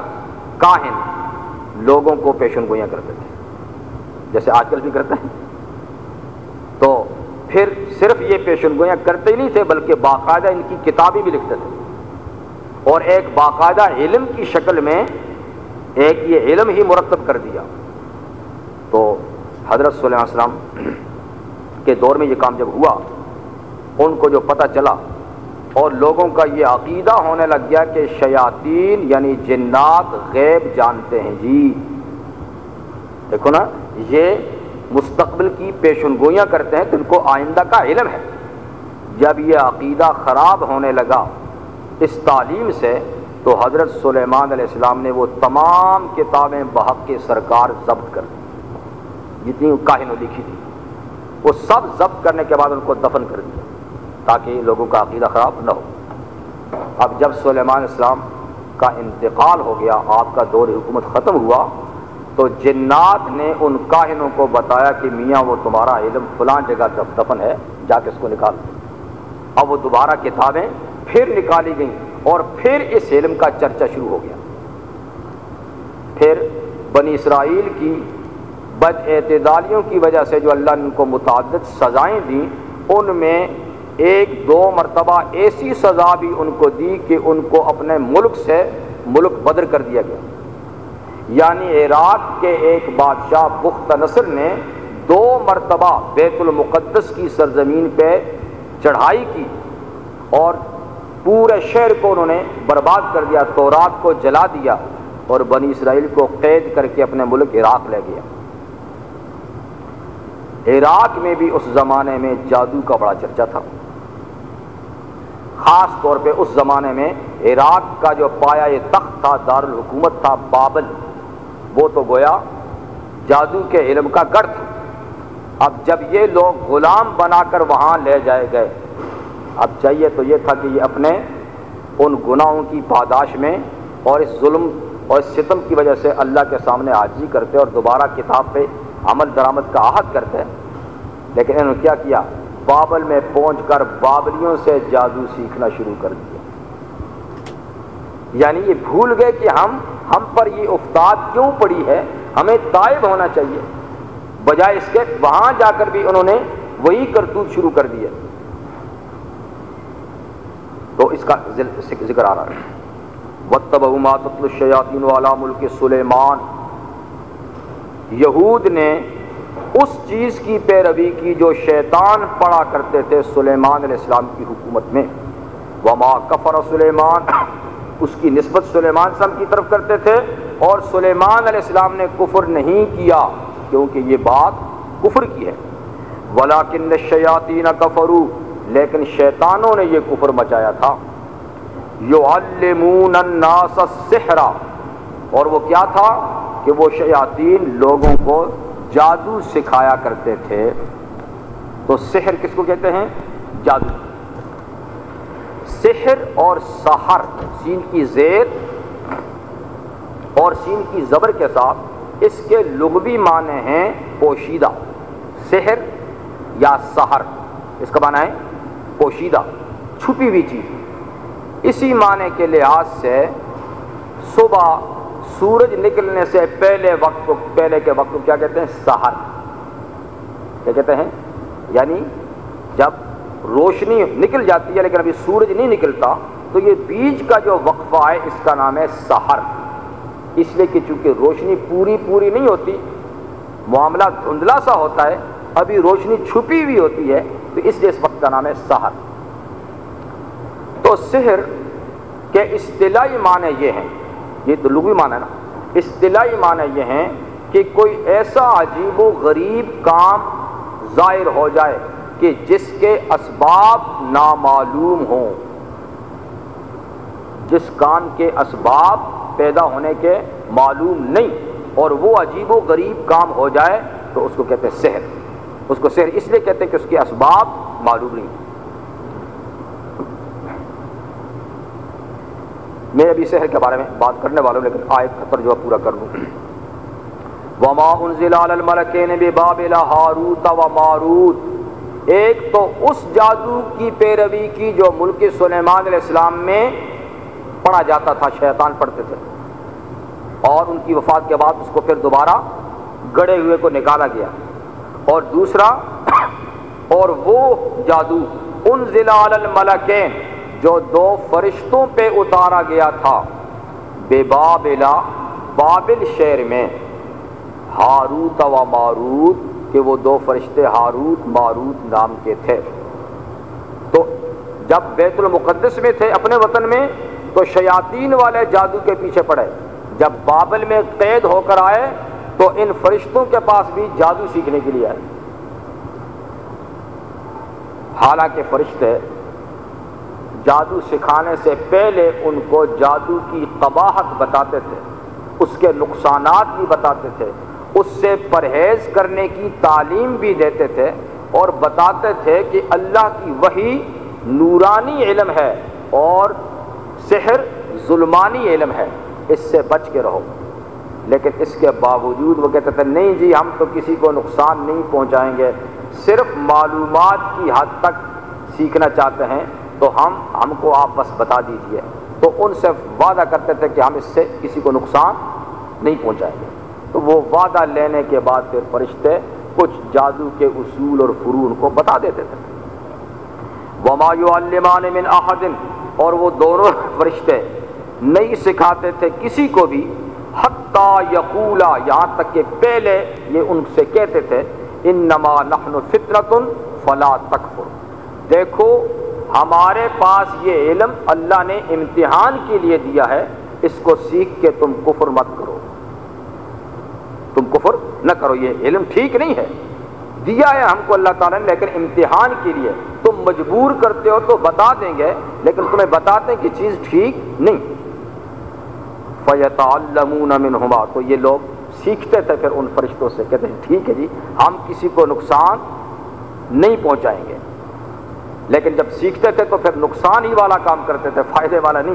کاہن لوگوں کو پیشن گوئیاں کرتے تھے، جیسے آج کل بھی کرتے ہیں۔ تو پھر صرف یہ پیشن گوئیاں کرتے ہی نہیں تھے بلکہ باقاعدہ ان کی کتابیں بھی لکھتے تھے، اور ایک باقاعدہ علم کی شکل میں ایک یہ علم ہی مرتب کر دیا۔ تو حضرت سلیمان علیہ السلام کے دور میں یہ کام جب ہوا، ان کو جو پتہ چلا اور لوگوں کا یہ عقیدہ ہونے لگ گیا کہ شیاطین یعنی جنات غیب جانتے ہیں، جی دیکھو نا، یہ مستقبل کی پیشن گوئیاں کرتے ہیں تو ان کو آئندہ کا علم ہے۔ جب یہ عقیدہ خراب ہونے لگا اس تعلیم سے، تو حضرت سلیمان علیہ السلام نے وہ تمام کتابیں بحق کے سرکار ضبط کر دی، جتنی کاہنوں لکھی تھی وہ سب ضبط کرنے کے بعد ان کو دفن کر دیا تاکہ لوگوں کا عقیدہ خراب نہ ہو۔ اب جب سلیمان علیہ السلام کا انتقال ہو گیا، آپ کا دور حکومت ختم ہوا، تو جنات نے ان کاہنوں کو بتایا کہ میاں وہ تمہارا علم فلاں جگہ دفن ہے، جا کے اس کو نکال دو۔ اب وہ دوبارہ کتابیں پھر نکالی گئیں اور پھر اس علم کا چرچا شروع ہو گیا۔ پھر بنی اسرائیل کی بد اعتدالیوں کی وجہ سے جو اللہ نے ان کو متعدد سزائیں دیں، ان میں ایک دو مرتبہ ایسی سزا بھی ان کو دی کہ ان کو اپنے ملک سے ملک بدر کر دیا گیا۔ یعنی عراق کے ایک بادشاہ بخت نصر نے دو مرتبہ بیت المقدس کی سرزمین پہ چڑھائی کی اور پورے شہر کو انہوں نے برباد کر دیا، تورات کو جلا دیا اور بنی اسرائیل کو قید کر کے اپنے ملک عراق لے گیا۔ عراق میں بھی اس زمانے میں جادو کا بڑا چرچا تھا، خاص طور پہ اس زمانے میں عراق کا جو پایہ تخت تھا، دارالحکومت تھا بابل، وہ تو گویا جادو کے علم کا گڑھ تھا۔ اب جب یہ لوگ غلام بنا کر وہاں لے جائے گئے، اب چاہیے تو یہ تھا کہ یہ اپنے ان گناہوں کی پاداش میں اور اس ظلم اور اس ستم کی وجہ سے اللہ کے سامنے عاجزی کرتے اور دوبارہ کتاب پہ عمل درآمد کا عہد کرتے، لیکن انہوں نے کیا کیا؟ بابل میں پہنچ کر بابلیوں سے جادو سیکھنا شروع کر دیا۔ یعنی یہ بھول گئے کہ ہم ہم پر یہ افتاد کیوں پڑی ہے، ہمیں تائب ہونا چاہیے، بجائے اس کے وہاں جا کر بھی انہوں نے وہی کرتوت شروع کر دیے۔ تو اس کا ذکر آ رہا ہے، وَاتَّبَعُوا مَا تَتْلُو الشَّيَاطِينُ عَلَىٰ مُلْكِ سُلَيْمَانَ، یہود نے اس چیز کی پیروی کی جو شیطان پڑھا کرتے تھے سلیمان علیہ السلام کی حکومت میں۔ وَمَا كَفَرَ سُلَيْمَانَ، اس کی نسبت سلیمان علیہ السلام کی طرف کرتے تھے، اور سلیمان علیہ السلام نے کفر نہیں کیا کیونکہ یہ بات کفر کی ہے۔ وَلَٰكِنَّ الشَّيَاطِينَ كَفَرُوا، لیکن شیطانوں نے یہ کفر مچایا تھا۔ يُعَلِّمُونَ النَّاسَ السِّحْرَ، اور وہ کیا تھا کہ وہ شیاطین لوگوں کو جادو سکھایا کرتے تھے۔ تو سحر کس کو کہتے ہیں؟ جادو۔ سحر اور سحر، سین کی زیر اور سین کی زبر کے ساتھ اس کے لغوی معنی ہیں پوشیدہ، سحر یا سحر، اس کا معنی ہے پوشیدہ، چھپی ہوئی چیز۔ اسی معنی کے لحاظ سے صبح سورج نکلنے سے پہلے وقت کو، پہلے کے وقت کو کیا کہتے ہیں؟ سحر، کیا کہتے ہیں؟ یعنی جب روشنی نکل جاتی ہے لیکن ابھی سورج نہیں نکلتا تو یہ بیچ کا جو وقفہ ہے اس کا نام ہے سحر، اس لیے کہ چونکہ روشنی پوری پوری نہیں ہوتی، معاملہ دھندلا سا ہوتا ہے، ابھی روشنی چھپی ہوئی ہوتی ہے، تو اس لیے اس وقت کا نام ہے سحر۔ تو سحر کے اصطلاحی معنی یہ ہیں، یہ تو لغوی معنی ہے نا، اصطلاحی معنی یہ ہیں کہ کوئی ایسا عجیب و غریب کام ظاہر ہو جائے کہ جس کے اسباب نامعلوم ہوں، جس کام کے اسباب پیدا ہونے کے معلوم نہیں، اور وہ عجیب و غریب کام ہو جائے تو اس کو کہتے ہیں سحر۔ اس کو سحر اس لیے کہتے ہیں کہ اس کے اسباب معلوم نہیں۔ میں ابھی سحر کے بارے میں بات کرنے والا ہوں، لیکن آیت کا ترجمہ پورا کر لوں۔ وما انزل على الملكين ببابل هاروت وماروت، ایک تو اس جادو کی پیروی کی جو ملک سلیمان علیہ السلام میں پڑھا جاتا تھا، شیطان پڑھتے تھے، اور ان کی وفات کے بعد اس کو پھر دوبارہ گڑے ہوئے کو نکالا گیا۔ اور دوسرا، اور وہ جادو انزل علی الملکین جو دو فرشتوں پہ اتارا گیا تھا، بے بابل، بابل شہر میں، ہاروت و ماروت، کہ وہ دو فرشتے ہاروت ماروت نام کے تھے۔ تو جب بیت المقدس میں تھے اپنے وطن میں تو شیاطین والے جادو کے پیچھے پڑے، جب بابل میں قید ہو کر آئے تو ان فرشتوں کے پاس بھی جادو سیکھنے کے لیے آئے۔ حالانکہ فرشتے جادو سکھانے سے پہلے ان کو جادو کی قباحت بتاتے تھے، اس کے نقصانات بھی بتاتے تھے، اس سے پرہیز کرنے کی تعلیم بھی دیتے تھے، اور بتاتے تھے کہ اللہ کی وحی نورانی علم ہے اور سحر ظلمانی علم ہے، اس سے بچ کے رہو۔ لیکن اس کے باوجود وہ کہتے تھے نہیں جی ہم تو کسی کو نقصان نہیں پہنچائیں گے، صرف معلومات کی حد تک سیکھنا چاہتے ہیں، تو ہم ہم کو آپ بس بتا دیجئے۔ تو ان سے وعدہ کرتے تھے کہ ہم اس سے کسی کو نقصان نہیں پہنچائیں گے۔ تو وہ وعدہ لینے کے بعد پھر فرشتے کچھ جادو کے اصول اور فروع ان کو بتا دیتے تھے۔ وَمَا يُعَلِّمَانِ مِنْ أَحَدٍ، اور وہ دونوں فرشتے نہیں سکھاتے تھے کسی کو بھی، حَتَّى يَقُولَا، یہاں تک کہ پہلے یہ ان سے کہتے تھے، إِنَّمَا نَحْنُ فِتْنَةٌ فَلَا تَكْفُرْ، دیکھو ہمارے پاس یہ علم اللہ نے امتحان کے لیے دیا ہے، اس کو سیکھ کے تم کفر مت کرو، تم کفر نہ کرو، یہ علم ٹھیک نہیں ہے، دیا ہے ہم کو اللہ تعالیٰ نے لیکن امتحان کے لیے، تم مجبور کرتے ہو تو بتا دیں گے لیکن تمہیں بتاتے ہیں کہ چیز ٹھیک نہیں۔ فَيَتَعَلَّمُونَ مِنْهُمَا، تو یہ لوگ سیکھتے تھے پھر ان فرشتوں سے، کہتے ہیں ٹھیک ہے جی ہم کسی کو نقصان نہیں پہنچائیں گے، لیکن جب سیکھتے تھے تو پھر نقصان ہی والا کام کرتے تھے، فائدے والا نہیں۔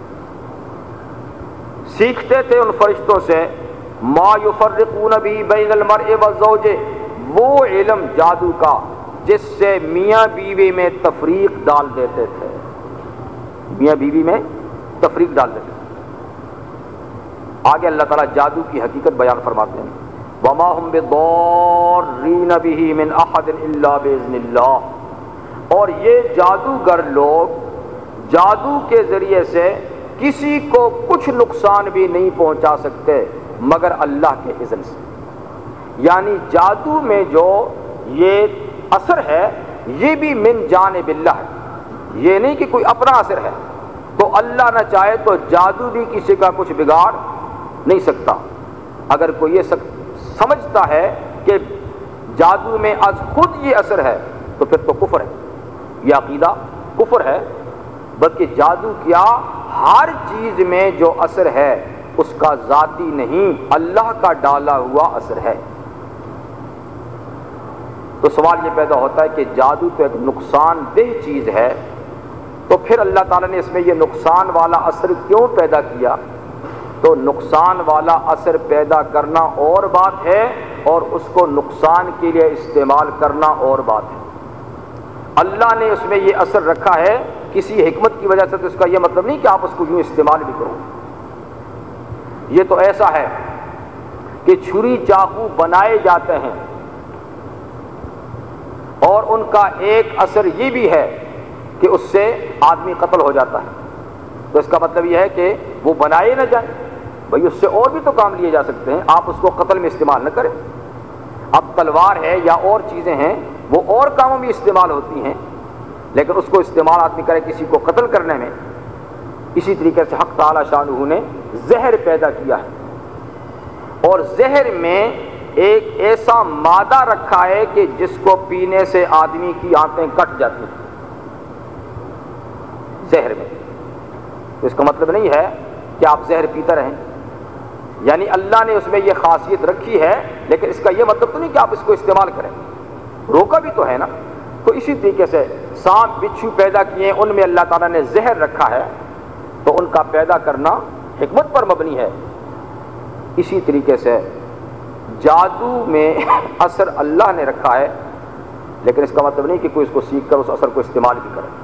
سیکھتے تھے ان فرشتوں سے ما یفرقون بھی بین المرء والزوج، وہ علم جادو کا جس سے میاں بیوی میں تفریق ڈال دیتے تھے، میاں بیوی میں تفریق ڈال دیتے تھے۔ آگے اللہ تعالیٰ جادو کی حقیقت بیان فرماتے ہیں، وما هم بضارین به من احد الا باذن اللہ، اور یہ جادوگر لوگ جادو کے ذریعے سے کسی کو کچھ نقصان بھی نہیں پہنچا سکتے مگر اللہ کے اذن سے۔ یعنی جادو میں جو یہ اثر ہے یہ بھی من جانب اللہ ہے، یہ نہیں کہ کوئی اپنا اثر ہے، تو اللہ نہ چاہے تو جادو بھی کسی کا کچھ بگاڑ نہیں سکتا۔ اگر کوئی یہ سمجھتا ہے کہ جادو میں از خود یہ اثر ہے تو پھر تو کفر ہے، یہ عقیدہ کفر ہے، بلکہ جادو کیا ہر چیز میں جو اثر ہے اس کا ذاتی نہیں، اللہ کا ڈالا ہوا اثر ہے۔ تو سوال یہ پیدا ہوتا ہے کہ جادو تو ایک نقصان دہ چیز ہے، تو پھر اللہ تعالیٰ نے اس میں یہ نقصان والا اثر کیوں پیدا کیا؟ تو نقصان والا اثر پیدا کرنا اور بات ہے، اور اس کو نقصان کے لیے استعمال کرنا اور بات ہے۔ اللہ نے اس میں یہ اثر رکھا ہے کسی حکمت کی وجہ سے، تو اس کا یہ مطلب نہیں کہ آپ اس کو یوں استعمال بھی کرو۔ یہ تو ایسا ہے کہ چھری چاقو بنائے جاتے ہیں اور ان کا ایک اثر یہ بھی ہے کہ اس سے آدمی قتل ہو جاتا ہے، تو اس کا مطلب یہ ہے کہ وہ بنائے نہ جائیں، بھئی اس سے اور بھی تو کام لیے جا سکتے ہیں، آپ اس کو قتل میں استعمال نہ کریں۔ اب تلوار ہے یا اور چیزیں ہیں وہ اور کاموں میں استعمال ہوتی ہیں، لیکن اس کو استعمال آدمی کرے کسی کو قتل کرنے میں۔ اسی طریقے سے حق تعالی شانہ نے زہر پیدا کیا ہے، اور زہر میں ایک ایسا مادہ رکھا ہے کہ جس کو پینے سے آدمی کی آنتیں کٹ جاتی ہیں زہر میں۔ تو اس کا مطلب نہیں ہے کہ آپ زہر پیتا رہیں، یعنی اللہ نے اس میں یہ خاصیت رکھی ہے، لیکن اس کا یہ مطلب تو نہیں کہ آپ اس کو استعمال کریں، روکا بھی تو ہے نا۔ تو اسی طریقے سے سانپ بچھو پیدا کیے، ان میں اللہ تعالیٰ نے زہر رکھا ہے، تو ان کا پیدا کرنا حکمت پر مبنی ہے۔ اسی طریقے سے جادو میں اثر اللہ نے رکھا ہے، لیکن اس کا مطلب نہیں کہ کوئی اس کو سیکھ کر اس اثر کو استعمال بھی کرے۔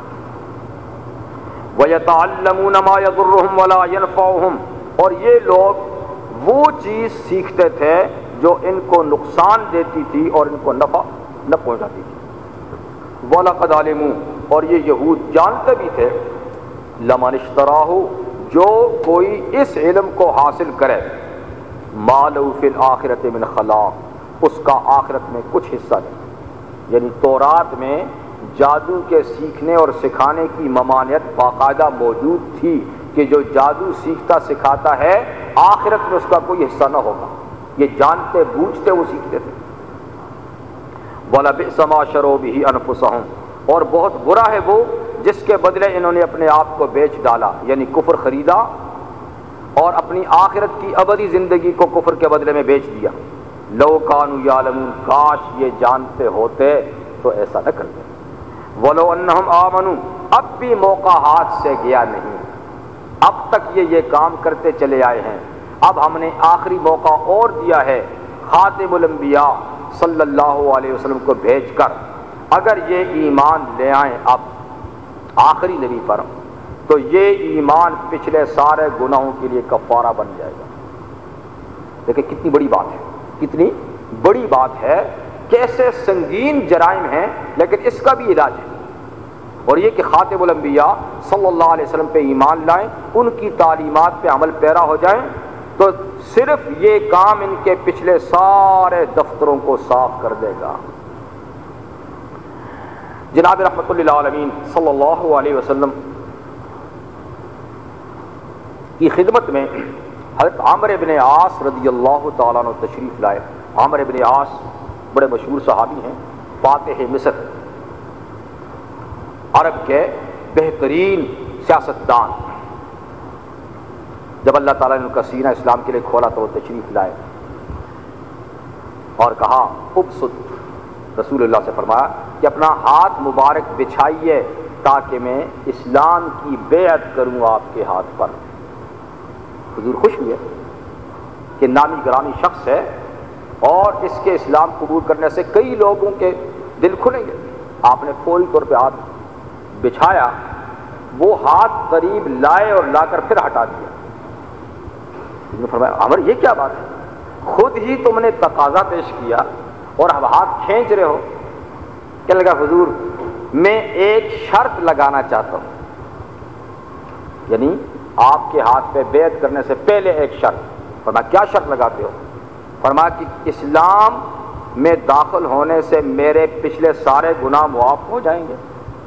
وَيَتَعَلَّمُونَ مَا يَضُرُّهُمْ وَلَا يَنْفَعُهُمْ، اور یہ لوگ وہ چیز سیکھتے تھے جو ان کو نقصان دیتی تھی اور ان کو نفع نہ پہنچاتی تھی۔ وَلَقَدْ عَلِمُوا، اور یہ یہود جانتے بھی تھے، لَمَنِ اشْتَرَاهُ، جو کوئی اس علم کو حاصل کرے، مَا لَهُ فِي الْآخِرَةِ مِنْ خَلَاقٍ، اس کا آخرت میں کچھ حصہ نہیں۔ یعنی تورات میں جادو کے سیکھنے اور سکھانے کی ممانعت باقاعدہ موجود تھی کہ جو جادو سیکھتا سکھاتا ہے آخرت میں اس کا کوئی حصہ نہ ہوگا، یہ جانتے بوجھتے وہ سیکھتے تھے۔ وَلَبِئْسَ مَا شَرَوْا بِهِ أَنفُسَهُمْ، اور بہت برا ہے وہ جس کے بدلے انہوں نے اپنے آپ کو بیچ ڈالا، یعنی کفر خریدا اور اپنی آخرت کی ابدی زندگی کو کفر کے بدلے میں بیچ دیا۔ لَوْ كَانُوا يَعْلَمُونَ، کاش یہ جانتے ہوتے تو ایسا نہ کرتے۔ وَلَوْ أَنَّهُمْ آمَنُوا، اب بھی موقع ہاتھ سے گیا نہیں، اب تک یہ یہ کام کرتے چلے آئے ہیں، اب ہم نے آخری موقع اور دیا ہے خاتم الانبیاء صلی اللہ علیہ وسلم کو بھیج کر، اگر یہ ایمان لے آئیں اب آخری نبی پر، تو یہ ایمان پچھلے سارے گناہوں کے لیے کفارہ بن جائے گا۔ دیکھیں کتنی بڑی بات ہے، کتنی بڑی بات ہے، کیسے سنگین جرائم ہیں، لیکن اس کا بھی علاج ہے، اور یہ کہ خاتم الانبیاء صلی اللہ علیہ وسلم پہ ایمان لائیں، ان کی تعلیمات پہ عمل پیرا ہو جائیں، تو صرف یہ کام ان کے پچھلے سارے دفتروں کو صاف کر دے گا۔ جناب رحمت للعالمین صلی اللہ علیہ وسلم کی خدمت میں حضرت عامر بن عاص رضی اللہ تعالیٰ عنہ تشریف لائے۔ عامر بن عاص بڑے مشہور صحابی ہیں، فاتح مصر، عرب کے بہترین سیاستدان۔ جب اللہ تعالیٰ نے ان کا سینہ اسلام کے لیے کھولا تو وہ تشریف لائے اور کہا ابسط، رسول اللہ سے فرمایا کہ اپنا ہاتھ مبارک بچھائیے تاکہ میں اسلام کی بیعت کروں آپ کے ہاتھ پر۔ حضور خوش ہوئے کہ نامی گرامی شخص ہے اور اس کے اسلام قبول کرنے سے کئی لوگوں کے دل کھلیں گے۔ آپ نے فوری طور پہ ہاتھ بچھایا، وہ ہاتھ قریب لائے اور لا کر پھر ہٹا دیا۔ نے فرمایا عمر یہ کیا بات ہے، خود ہی تم نے تقاضا پیش کیا اور اب ہاتھ کھینچ رہے ہو۔ کہنے لگا حضور میں ایک شرط لگانا چاہتا ہوں، یعنی آپ کے ہاتھ پہ بیعت کرنے سے پہلے ایک شرط۔ فرمایا کیا شرط لگاتے ہو؟ فرمایا کہ اسلام میں داخل ہونے سے میرے پچھلے سارے گناہ معاف ہو جائیں گے،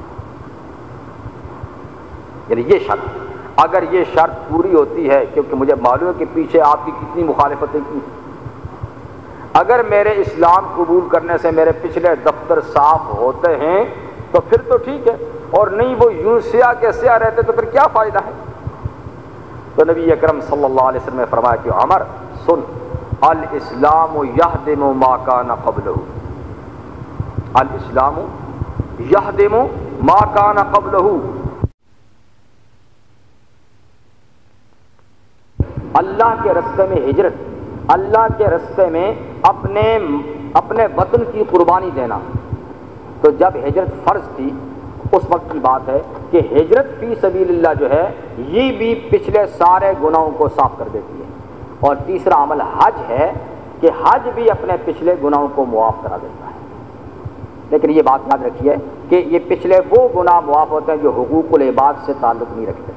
یعنی یہ شرط۔ اگر یہ شرط پوری ہوتی ہے، کیونکہ مجھے معلوم ہے کہ پیچھے آپ کی کتنی مخالفتیں کی، اگر میرے اسلام قبول کرنے سے میرے پچھلے دفتر صاف ہوتے ہیں تو پھر تو ٹھیک ہے، اور نہیں وہ یوں سیاہ کے سیاہ رہتے تو پھر کیا فائدہ ہے۔ تو نبی اکرم صلی اللہ علیہ وسلم نے فرمایا کہ عمر سن، الاسلام یہدم ما کان قبلہ، الاسلام یہدم ما کان قبلہ، اللہ کے راستے میں ہجرت، اللہ کے راستے میں اپنے اپنے وطن کی قربانی دینا، تو جب ہجرت فرض تھی اس وقت کی بات ہے کہ ہجرت فی سبیل اللہ جو ہے یہ بھی پچھلے سارے گناہوں کو صاف کر دیتی ہے۔ اور تیسرا عمل حج ہے کہ حج بھی اپنے پچھلے گناہوں کو معاف کرا دیتا ہے۔ لیکن یہ بات یاد رکھیے کہ یہ پچھلے وہ گناہ معاف ہوتے ہیں جو حقوق العباد سے تعلق نہیں رکھتے۔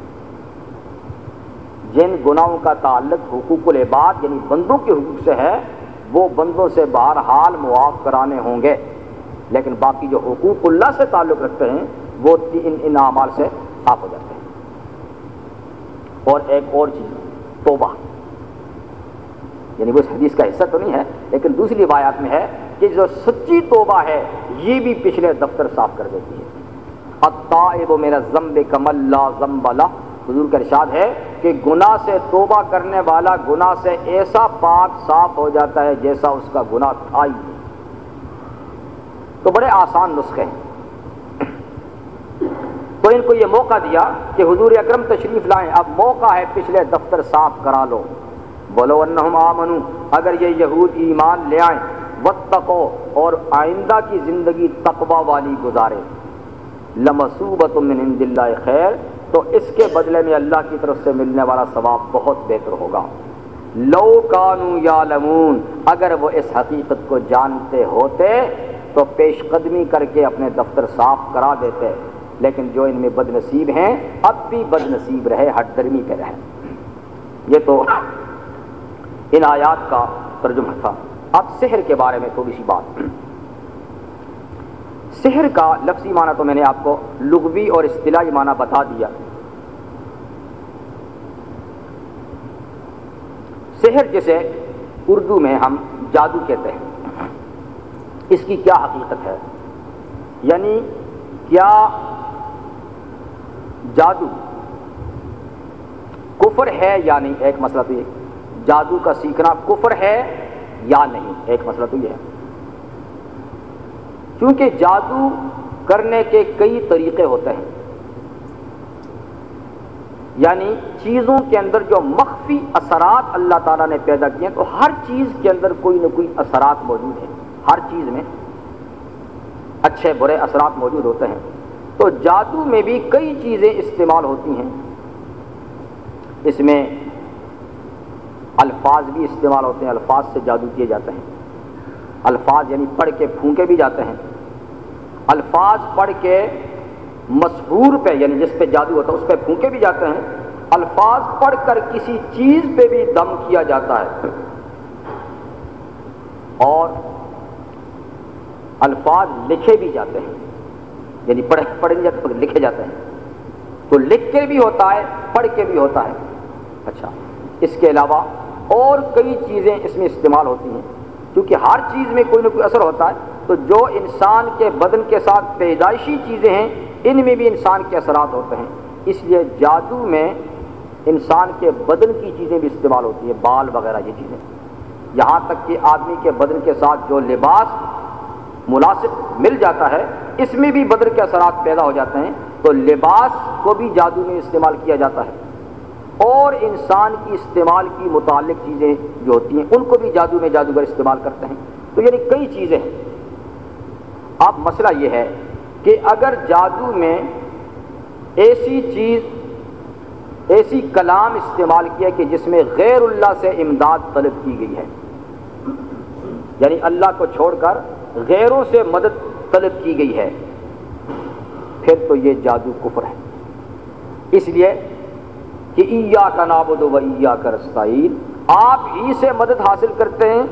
جن گناہوں کا تعلق حقوق العباد یعنی بندوں کے حقوق سے ہے وہ بندوں سے بہرحال معاف کرانے ہوں گے، لیکن باقی جو حقوق اللہ سے تعلق رکھتے ہیں وہ ان ان اعمال سے صاف ہو جاتے ہیں۔ اور ایک اور چیز توبہ، یعنی وہ اس حدیث کا حصہ تو نہیں ہے لیکن دوسری روایات میں ہے کہ جو سچی توبہ ہے یہ بھی پچھلے دفتر صاف کر دیتی ہے۔ التائب من الذنب کمن لا ذنب لہ، حضور کا ارشاد ہے کہ گناہ سے توبہ کرنے والا گناہ سے ایسا پاک صاف ہو جاتا ہے جیسا اس کا گناہ تھا ہی نہیں۔ تو بڑے آسان نسخے ہیں۔ تو ان کو یہ موقع دیا کہ حضور اکرم تشریف لائیں، اب موقع ہے پچھلے دفتر صاف کرا لو۔ بولو انہم آمنو، اگر یہ یہود ایمان لے آئیں، واتقوا، اور آئندہ کی زندگی تقوی والی گزارے، لمثوبۃ من عند اللہ خیر، تو اس کے بدلے میں اللہ کی طرف سے ملنے والا ثواب بہت بہتر ہوگا۔ لو کانوا یعلمون، اگر وہ اس حقیقت کو جانتے ہوتے تو پیش قدمی کر کے اپنے دفتر صاف کرا دیتے، لیکن جو ان میں بد نصیب ہیں اب بھی بد نصیب رہے، ہٹ درمی پہ رہے۔ یہ تو ان آیات کا ترجمہ تھا۔ اب سحر کے بارے میں تھوڑی سی بات۔ سحر کا لفظی معنی تو میں نے آپ کو لغوی اور اصطلاحی معنی بتا دیا۔ سحر جسے اردو میں ہم جادو کہتے ہیں، اس کی کیا حقیقت ہے؟ یعنی کیا جادو کفر ہے یا نہیں؟ ایک مسئلہ تو یہ، جادو کا سیکھنا کفر ہے یا نہیں، ایک مسئلہ تو یہ ہے۔ کیونکہ جادو کرنے کے کئی طریقے ہوتے ہیں، یعنی چیزوں کے اندر جو مخفی اثرات اللہ تعالیٰ نے پیدا کیے ہیں، تو ہر چیز کے اندر کوئی نہ کوئی اثرات موجود ہیں، ہر چیز میں اچھے برے اثرات موجود ہوتے ہیں۔ تو جادو میں بھی کئی چیزیں استعمال ہوتی ہیں، اس میں الفاظ بھی استعمال ہوتے ہیں، الفاظ سے جادو کیے جاتے ہیں۔ الفاظ یعنی پڑھ کے پھونکے بھی جاتے ہیں، الفاظ پڑھ کے مسحور پہ یعنی جس پہ جادو ہوتا ہے اس پہ پھونکے بھی جاتے ہیں، الفاظ پڑھ کر کسی چیز پہ بھی دم کیا جاتا ہے، اور الفاظ لکھے بھی جاتے ہیں، یعنی پڑھ پڑھ نہیں جاتے لکھے جاتے ہیں۔ تو لکھ کے بھی ہوتا ہے، پڑھ کے بھی ہوتا ہے۔ اچھا، اس کے علاوہ اور کئی چیزیں اس میں استعمال ہوتی ہیں، کیونکہ ہر چیز میں کوئی نہ کوئی اثر ہوتا ہے، تو جو انسان کے بدن کے ساتھ پیدائشی چیزیں ہیں ان میں بھی انسان کے اثرات ہوتے ہیں، اس لیے جادو میں انسان کے بدن کی چیزیں بھی استعمال ہوتی ہیں، بال وغیرہ یہ چیزیں، یہاں تک کہ آدمی کے بدن کے ساتھ جو لباس مناسب مل جاتا ہے اس میں بھی بدن کے اثرات پیدا ہو جاتے ہیں، تو لباس کو بھی جادو میں استعمال کیا جاتا ہے، اور انسان کی استعمال کی متعلق چیزیں جو ہوتی ہیں ان کو بھی جادو میں جادوگر استعمال کرتے ہیں۔ تو یعنی کئی چیزیں ہیں۔ اب مسئلہ یہ ہے کہ اگر جادو میں ایسی چیز ایسی کلام استعمال کیا کہ جس میں غیر اللہ سے امداد طلب کی گئی ہے، یعنی اللہ کو چھوڑ کر غیروں سے مدد طلب کی گئی ہے، پھر تو یہ جادو کفر ہے۔ اس لیے کہ ایاک نعبد و ایاک نستعین، آپ ہی سے مدد حاصل کرتے ہیں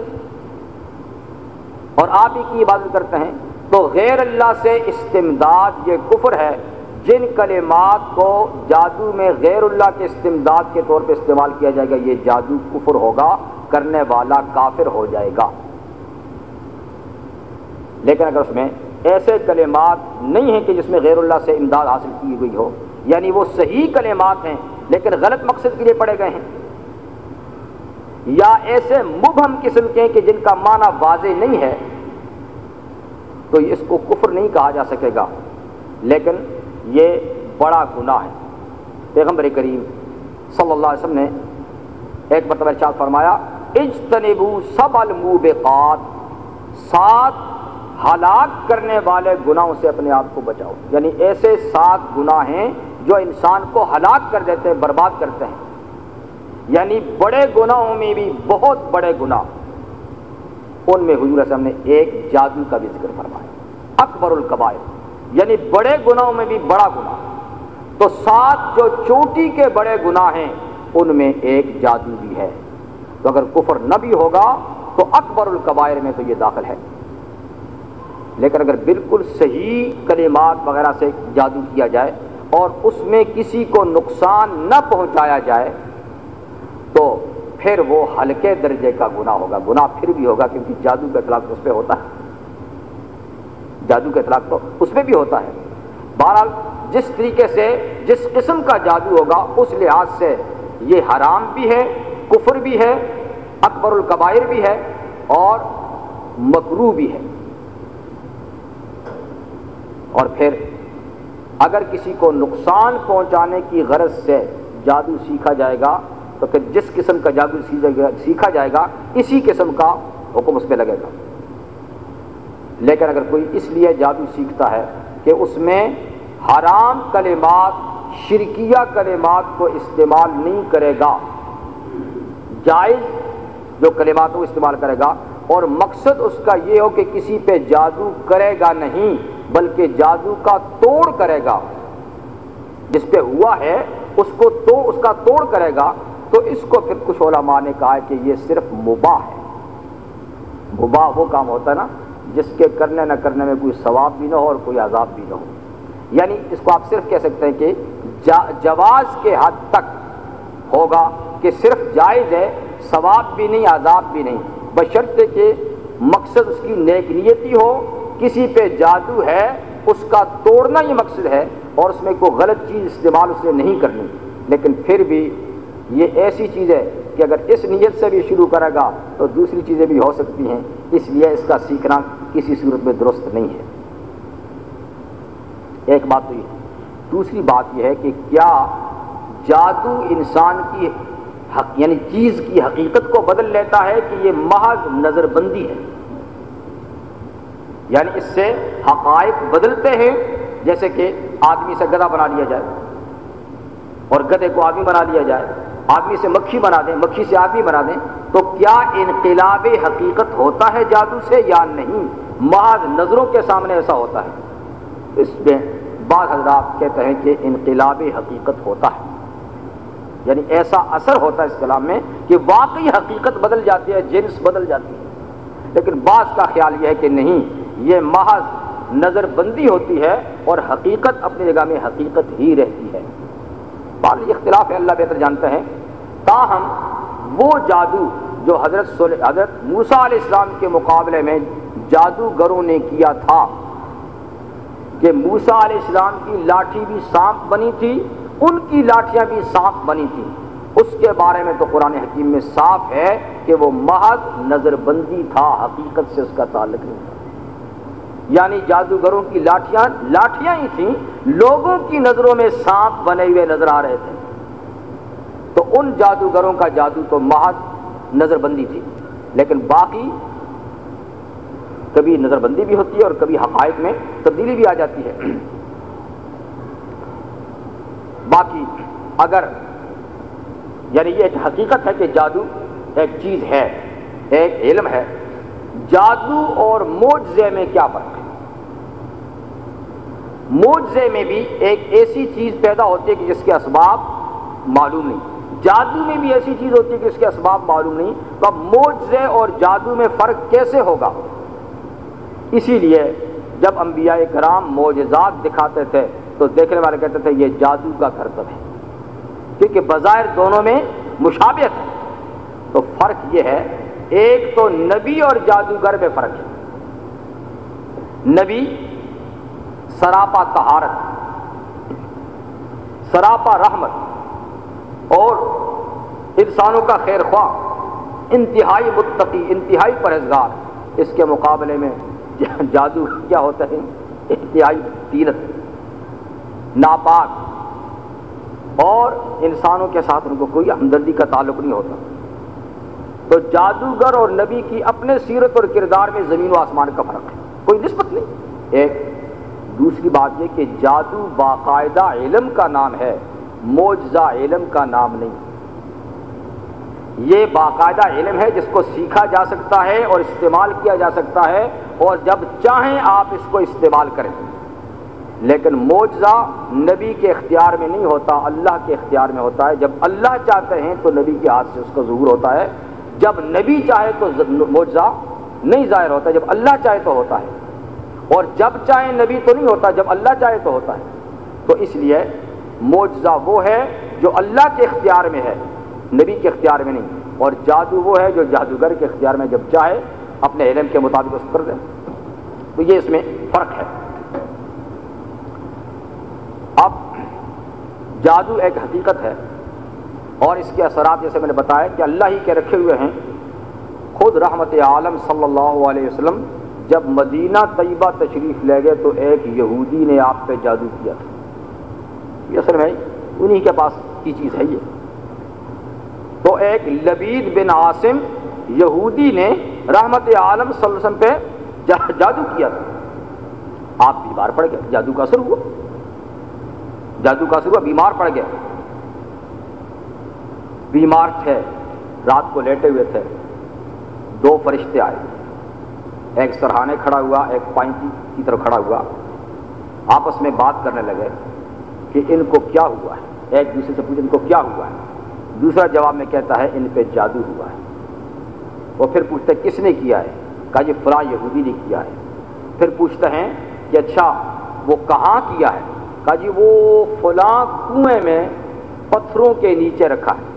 اور آپ ہی کی عبادت کرتے ہیں، تو غیر اللہ سے استمداد یہ کفر ہے۔ جن کلمات کو جادو میں غیر اللہ کے استمداد کے طور پہ استعمال کیا جائے گا یہ جادو کفر ہوگا، کرنے والا کافر ہو جائے گا۔ لیکن اگر اس میں ایسے کلمات نہیں ہیں کہ جس میں غیر اللہ سے امداد حاصل کی گئی ہو، یعنی وہ صحیح کلمات ہیں لیکن غلط مقصد کے لیے پڑھے گئے ہیں، یا ایسے مبہم قسم کے کہ جن کا معنی واضح نہیں ہے، تو اس کو کفر نہیں کہا جا سکے گا، لیکن یہ بڑا گناہ ہے۔ پیغمبر کریم صلی اللہ علیہ وسلم نے ایک مرتبہ ارشاد فرمایا اجتنبوا سبع الموبقات، سات ہلاک کرنے والے گناہوں سے اپنے آپ کو بچاؤ، یعنی ایسے سات گناہ ہیں جو انسان کو ہلاک کر دیتے ہیں، برباد کرتے ہیں، یعنی بڑے گناہوں میں بھی بہت بڑے گناہ، ان میں حضور صلی اللہ علیہ وسلم نے ایک جادو کا بھی ذکر فرمایا، اکبر الکبائر، یعنی بڑے گناہوں میں بھی بڑا گناہ۔ تو سات جو چوٹی کے بڑے گناہ ہیں ان میں ایک جادو بھی ہے، تو اگر کفر نہ بھی ہوگا تو اکبر الکبائر میں تو یہ داخل ہے۔ لیکن اگر بالکل صحیح کلمات وغیرہ سے جادو کیا جائے اور اس میں کسی کو نقصان نہ پہنچایا جائے تو پھر وہ ہلکے درجے کا گناہ ہوگا، گناہ پھر بھی ہوگا، کیونکہ جادو کا اطلاق اس پہ ہوتا ہے، جادو کا اطلاق تو اس پہ بھی ہوتا ہے۔ بہرحال جس طریقے سے جس قسم کا جادو ہوگا اس لحاظ سے یہ حرام بھی ہے، کفر بھی ہے، اکبر الکبائر بھی ہے اور مکروہ بھی ہے۔ اور پھر اگر کسی کو نقصان پہنچانے کی غرض سے جادو سیکھا جائے گا تو پھر جس قسم کا جادو سیکھا جائے گا اسی قسم کا حکم اس پہ لگے گا۔ لیکن اگر کوئی اس لیے جادو سیکھتا ہے کہ اس میں حرام کلمات، شرکیہ کلمات کو استعمال نہیں کرے گا، جائز جو کلمات وہ استعمال کرے گا، اور مقصد اس کا یہ ہو کہ کسی پہ جادو کرے گا نہیں بلکہ جادو کا توڑ کرے گا، جس پہ ہوا ہے اس کو تو اس کا توڑ کرے گا، تو اس کو پھر کچھ علماء نے کہا ہے کہ یہ صرف مباح ہے۔ مباح وہ کام ہوتا ہے نا جس کے کرنے نہ کرنے میں کوئی ثواب بھی نہ ہو اور کوئی عذاب بھی نہ ہو، یعنی اس کو آپ صرف کہہ سکتے ہیں کہ جواز کے حد تک ہوگا کہ صرف جائز ہے، ثواب بھی نہیں عذاب بھی نہیں، بشرطے کہ مقصد اس کی نیک نیتی ہو، کسی پہ جادو ہے اس کا توڑنا ہی مقصد ہے اور اس میں کوئی غلط چیز استعمال اس نے نہیں کرنی۔ لیکن پھر بھی یہ ایسی چیز ہے کہ اگر اس نیت سے بھی شروع کرے گا تو دوسری چیزیں بھی ہو سکتی ہیں، اس لیے اس کا سیکھنا کسی صورت میں درست نہیں ہے۔ ایک بات تو یہ، دوسری بات یہ ہے کہ کیا جادو انسان کی حق یعنی چیز کی حقیقت کو بدل لیتا ہے کہ یہ محض نظر بندی ہے، یعنی اس سے حقائق بدلتے ہیں، جیسے کہ آدمی سے گدھا بنا لیا جائے اور گدھے کو آدمی بنا لیا جائے، آدمی سے مکھی بنا دیں، مکھی سے آدمی بنا دیں، تو کیا انقلاب حقیقت ہوتا ہے جادو سے یا نہیں؟ محض نظروں کے سامنے ایسا ہوتا ہے۔ اس میں بعض حضرات کہتے ہیں کہ انقلاب حقیقت ہوتا ہے، یعنی ایسا اثر ہوتا ہے اس کلام میں کہ واقعی حقیقت بدل جاتی ہے، جنس بدل جاتی ہے۔ لیکن بعض کا خیال یہ ہے کہ نہیں، یہ محض نظر بندی ہوتی ہے اور حقیقت اپنی جگہ میں حقیقت ہی رہتی ہے۔ بعض اختلاف ہے، اللہ بہتر جانتے ہیں۔ تاہم وہ جادو جو حضرت حضرت موسیٰ علیہ السلام کے مقابلے میں جادوگروں نے کیا تھا کہ موسیٰ علیہ السلام کی لاٹھی بھی سانپ بنی تھی، ان کی لاٹھیاں بھی سانپ بنی تھیں، اس کے بارے میں تو قرآن حکیم میں صاف ہے کہ وہ محض نظر بندی تھا، حقیقت سے اس کا تعلق نہیں تھا۔ یعنی جادوگروں کی لاٹھیاں لاٹھیاں ہی تھیں، لوگوں کی نظروں میں سانپ بنے ہوئے نظر آ رہے تھے، تو ان جادوگروں کا جادو تو محض نظر بندی تھی۔ لیکن باقی کبھی نظر بندی بھی ہوتی ہے اور کبھی حقائق میں تبدیلی بھی آ جاتی ہے۔ باقی اگر یعنی یہ ایک حقیقت ہے کہ جادو ایک چیز ہے، ایک علم ہے، جادو اور معجزے میں کیا فرق ہے؟ معجزے میں بھی ایک ایسی چیز پیدا ہوتی ہے کہ جس کے اسباب معلوم نہیں، جادو میں بھی ایسی چیز ہوتی ہے کہ اس کے اسباب معلوم نہیں، تو اب معجزے اور جادو میں فرق کیسے ہوگا؟ اسی لیے جب انبیاء کرام معجزات دکھاتے تھے تو دیکھنے والے کہتے تھے یہ جادو کا کرتب ہے، کیونکہ بظاہر دونوں میں مشابہت ہے۔ تو فرق یہ ہے، ایک تو نبی اور جادوگر میں فرق ہے۔ نبی سراپا طہارت، سراپا رحمت اور انسانوں کا خیر خواہ، انتہائی متقی، انتہائی پرہیزگار، اس کے مقابلے میں جادو کیا ہوتا ہے؟ انتہائی طینت، ناپاک، اور انسانوں کے ساتھ ان کو کوئی ہمدردی کا تعلق نہیں ہوتا۔ تو جادوگر اور نبی کی اپنے سیرت اور کردار میں زمین و آسمان کا فرق ہے، کوئی نسبت نہیں۔ ایک دوسری بات یہ کہ جادو باقاعدہ علم کا نام ہے، معجزہ علم کا نام نہیں۔ یہ باقاعدہ علم ہے جس کو سیکھا جا سکتا ہے اور استعمال کیا جا سکتا ہے، اور جب چاہیں آپ اس کو استعمال کریں، لیکن معجزہ نبی کے اختیار میں نہیں ہوتا، اللہ کے اختیار میں ہوتا ہے۔ جب اللہ چاہتے ہیں تو نبی کے ہاتھ سے اس کا ظہور ہوتا ہے، جب نبی چاہے تو معجزہ نہیں ظاہر ہوتا، جب اللہ چاہے تو ہوتا ہے، اور جب چاہے نبی تو نہیں ہوتا، جب اللہ چاہے تو ہوتا ہے۔ تو اس لیے معجزہ وہ ہے جو اللہ کے اختیار میں ہے، نبی کے اختیار میں نہیں، اور جادو وہ ہے جو جادوگر کے اختیار میں جب چاہے اپنے علم کے مطابق اس کر دیں۔ تو یہ اس میں فرق ہے۔ اب جادو ایک حقیقت ہے، اور اس کے اثرات جیسے میں نے بتایا کہ اللہ ہی کے رکھے ہوئے ہیں۔ خود رحمت عالم صلی اللہ علیہ وسلم جب مدینہ طیبہ تشریف لے گئے تو ایک یہودی نے آپ پہ جادو کیا تھا، یہ اصل میں انہی کے پاس کی چیز ہے یہ۔ تو ایک لبید بن عاصم یہودی نے رحمت عالم صلی اللہ علیہ وسلم پہ جادو کیا تھا، آپ بیمار پڑ گئے، جادو کا اثر ہوا، جادو کا اثر ہوا، بیمار پڑ گئے، بیمار تھے، رات کو لیٹے ہوئے تھے، دو فرشتے آئے، ایک سرہانے کھڑا ہوا، ایک پائنٹی کی طرف کھڑا ہوا، آپس میں بات کرنے لگے کہ ان کو کیا ہوا ہے، ایک دوسرے سے پوچھے ان کو کیا ہوا ہے، دوسرا جواب میں کہتا ہے ان پہ جادو ہوا ہے۔ وہ پھر پوچھتے ہیں کس نے کیا ہے، کہا جی فلاں یہودی نے کیا ہے۔ پھر پوچھتے ہیں کہ اچھا وہ کہاں کیا ہے، کہا جی وہ فلاں کنویں میں پتھروں کے نیچے رکھا ہے۔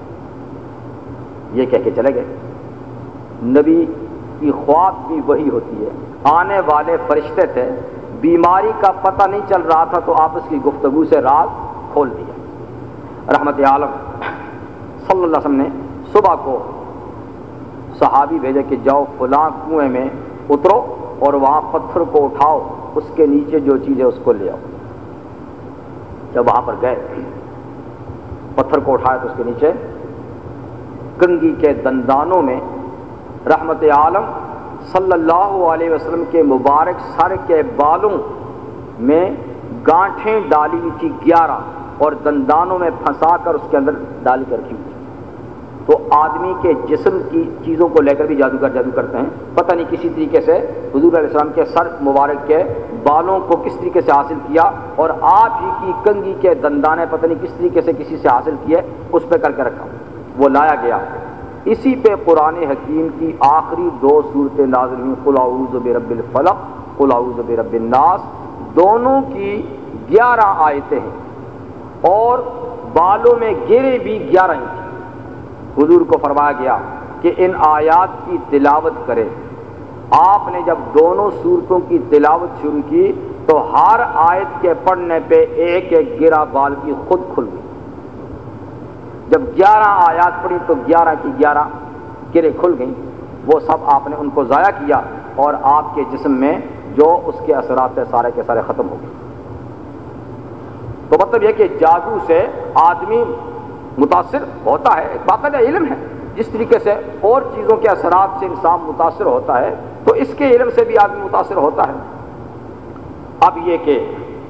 یہ کہہ کے چلے گئے۔ نبی کی خواب بھی وہی ہوتی ہے، آنے والے فرشتے تھے، بیماری کا پتہ نہیں چل رہا تھا تو آپس کی گفتگو سے راز کھول دیا۔ رحمت عالم صلی اللہ علیہ وسلم نے صبح کو صحابی بھیجے کہ جاؤ فلاں کنویں میں اترو اور وہاں پتھر کو اٹھاؤ، اس کے نیچے جو چیز ہے اس کو لے آؤ۔ جب وہاں پر گئے، پتھر کو اٹھایا تو اس کے نیچے کنگھی کے دندانوں میں رحمت عالم صلی اللہ علیہ وسلم کے مبارک سر کے بالوں میں گانٹھیں ڈالی ہوئی تھی گیارہ، اور دندانوں میں پھنسا کر اس کے اندر ڈال کر رکھی ہوئی تھی۔ تو آدمی کے جسم کی چیزوں کو لے کر بھی جادوگر جادو کرتے ہیں، پتہ نہیں کسی طریقے سے حضور علیہ السلام کے سر مبارک کے بالوں کو کس طریقے سے حاصل کیا، اور آپ ہی کی کنگھی کے دندانے پتہ نہیں کس طریقے سے کسی سے حاصل کیے، اس پہ کر کے رکھا، وہ لایا گیا۔ اسی پہ قرآن حکیم کی آخری دو صورتیں نازل ہوئیں، قل اعوذ برب الفلق، قل اعوذ برب الناس، دونوں کی گیارہ آیتیں ہیں، اور بالوں میں گرے بھی گیارہ ہی تھیں۔ حضور کو فرمایا گیا کہ ان آیات کی تلاوت کرے۔ آپ نے جب دونوں صورتوں کی تلاوت شروع کی تو ہر آیت کے پڑھنے پہ ایک ایک گرا بال کی خود کھل گئی۔ جب گیارہ آیات پڑھی تو گیارہ کی گیارہ گرے کھل گئیں، وہ سب آپ نے ان کو ضائع کیا، اور آپ کے جسم میں جو اس کے اثرات تھے سارے کے سارے ختم ہو گئے۔ تو مطلب یہ کہ جادو سے آدمی متاثر ہوتا ہے، ایک باقاعدہ علم ہے، جس طریقے سے اور چیزوں کے اثرات سے انسان متاثر ہوتا ہے تو اس کے علم سے بھی آدمی متاثر ہوتا ہے۔ اب یہ کہ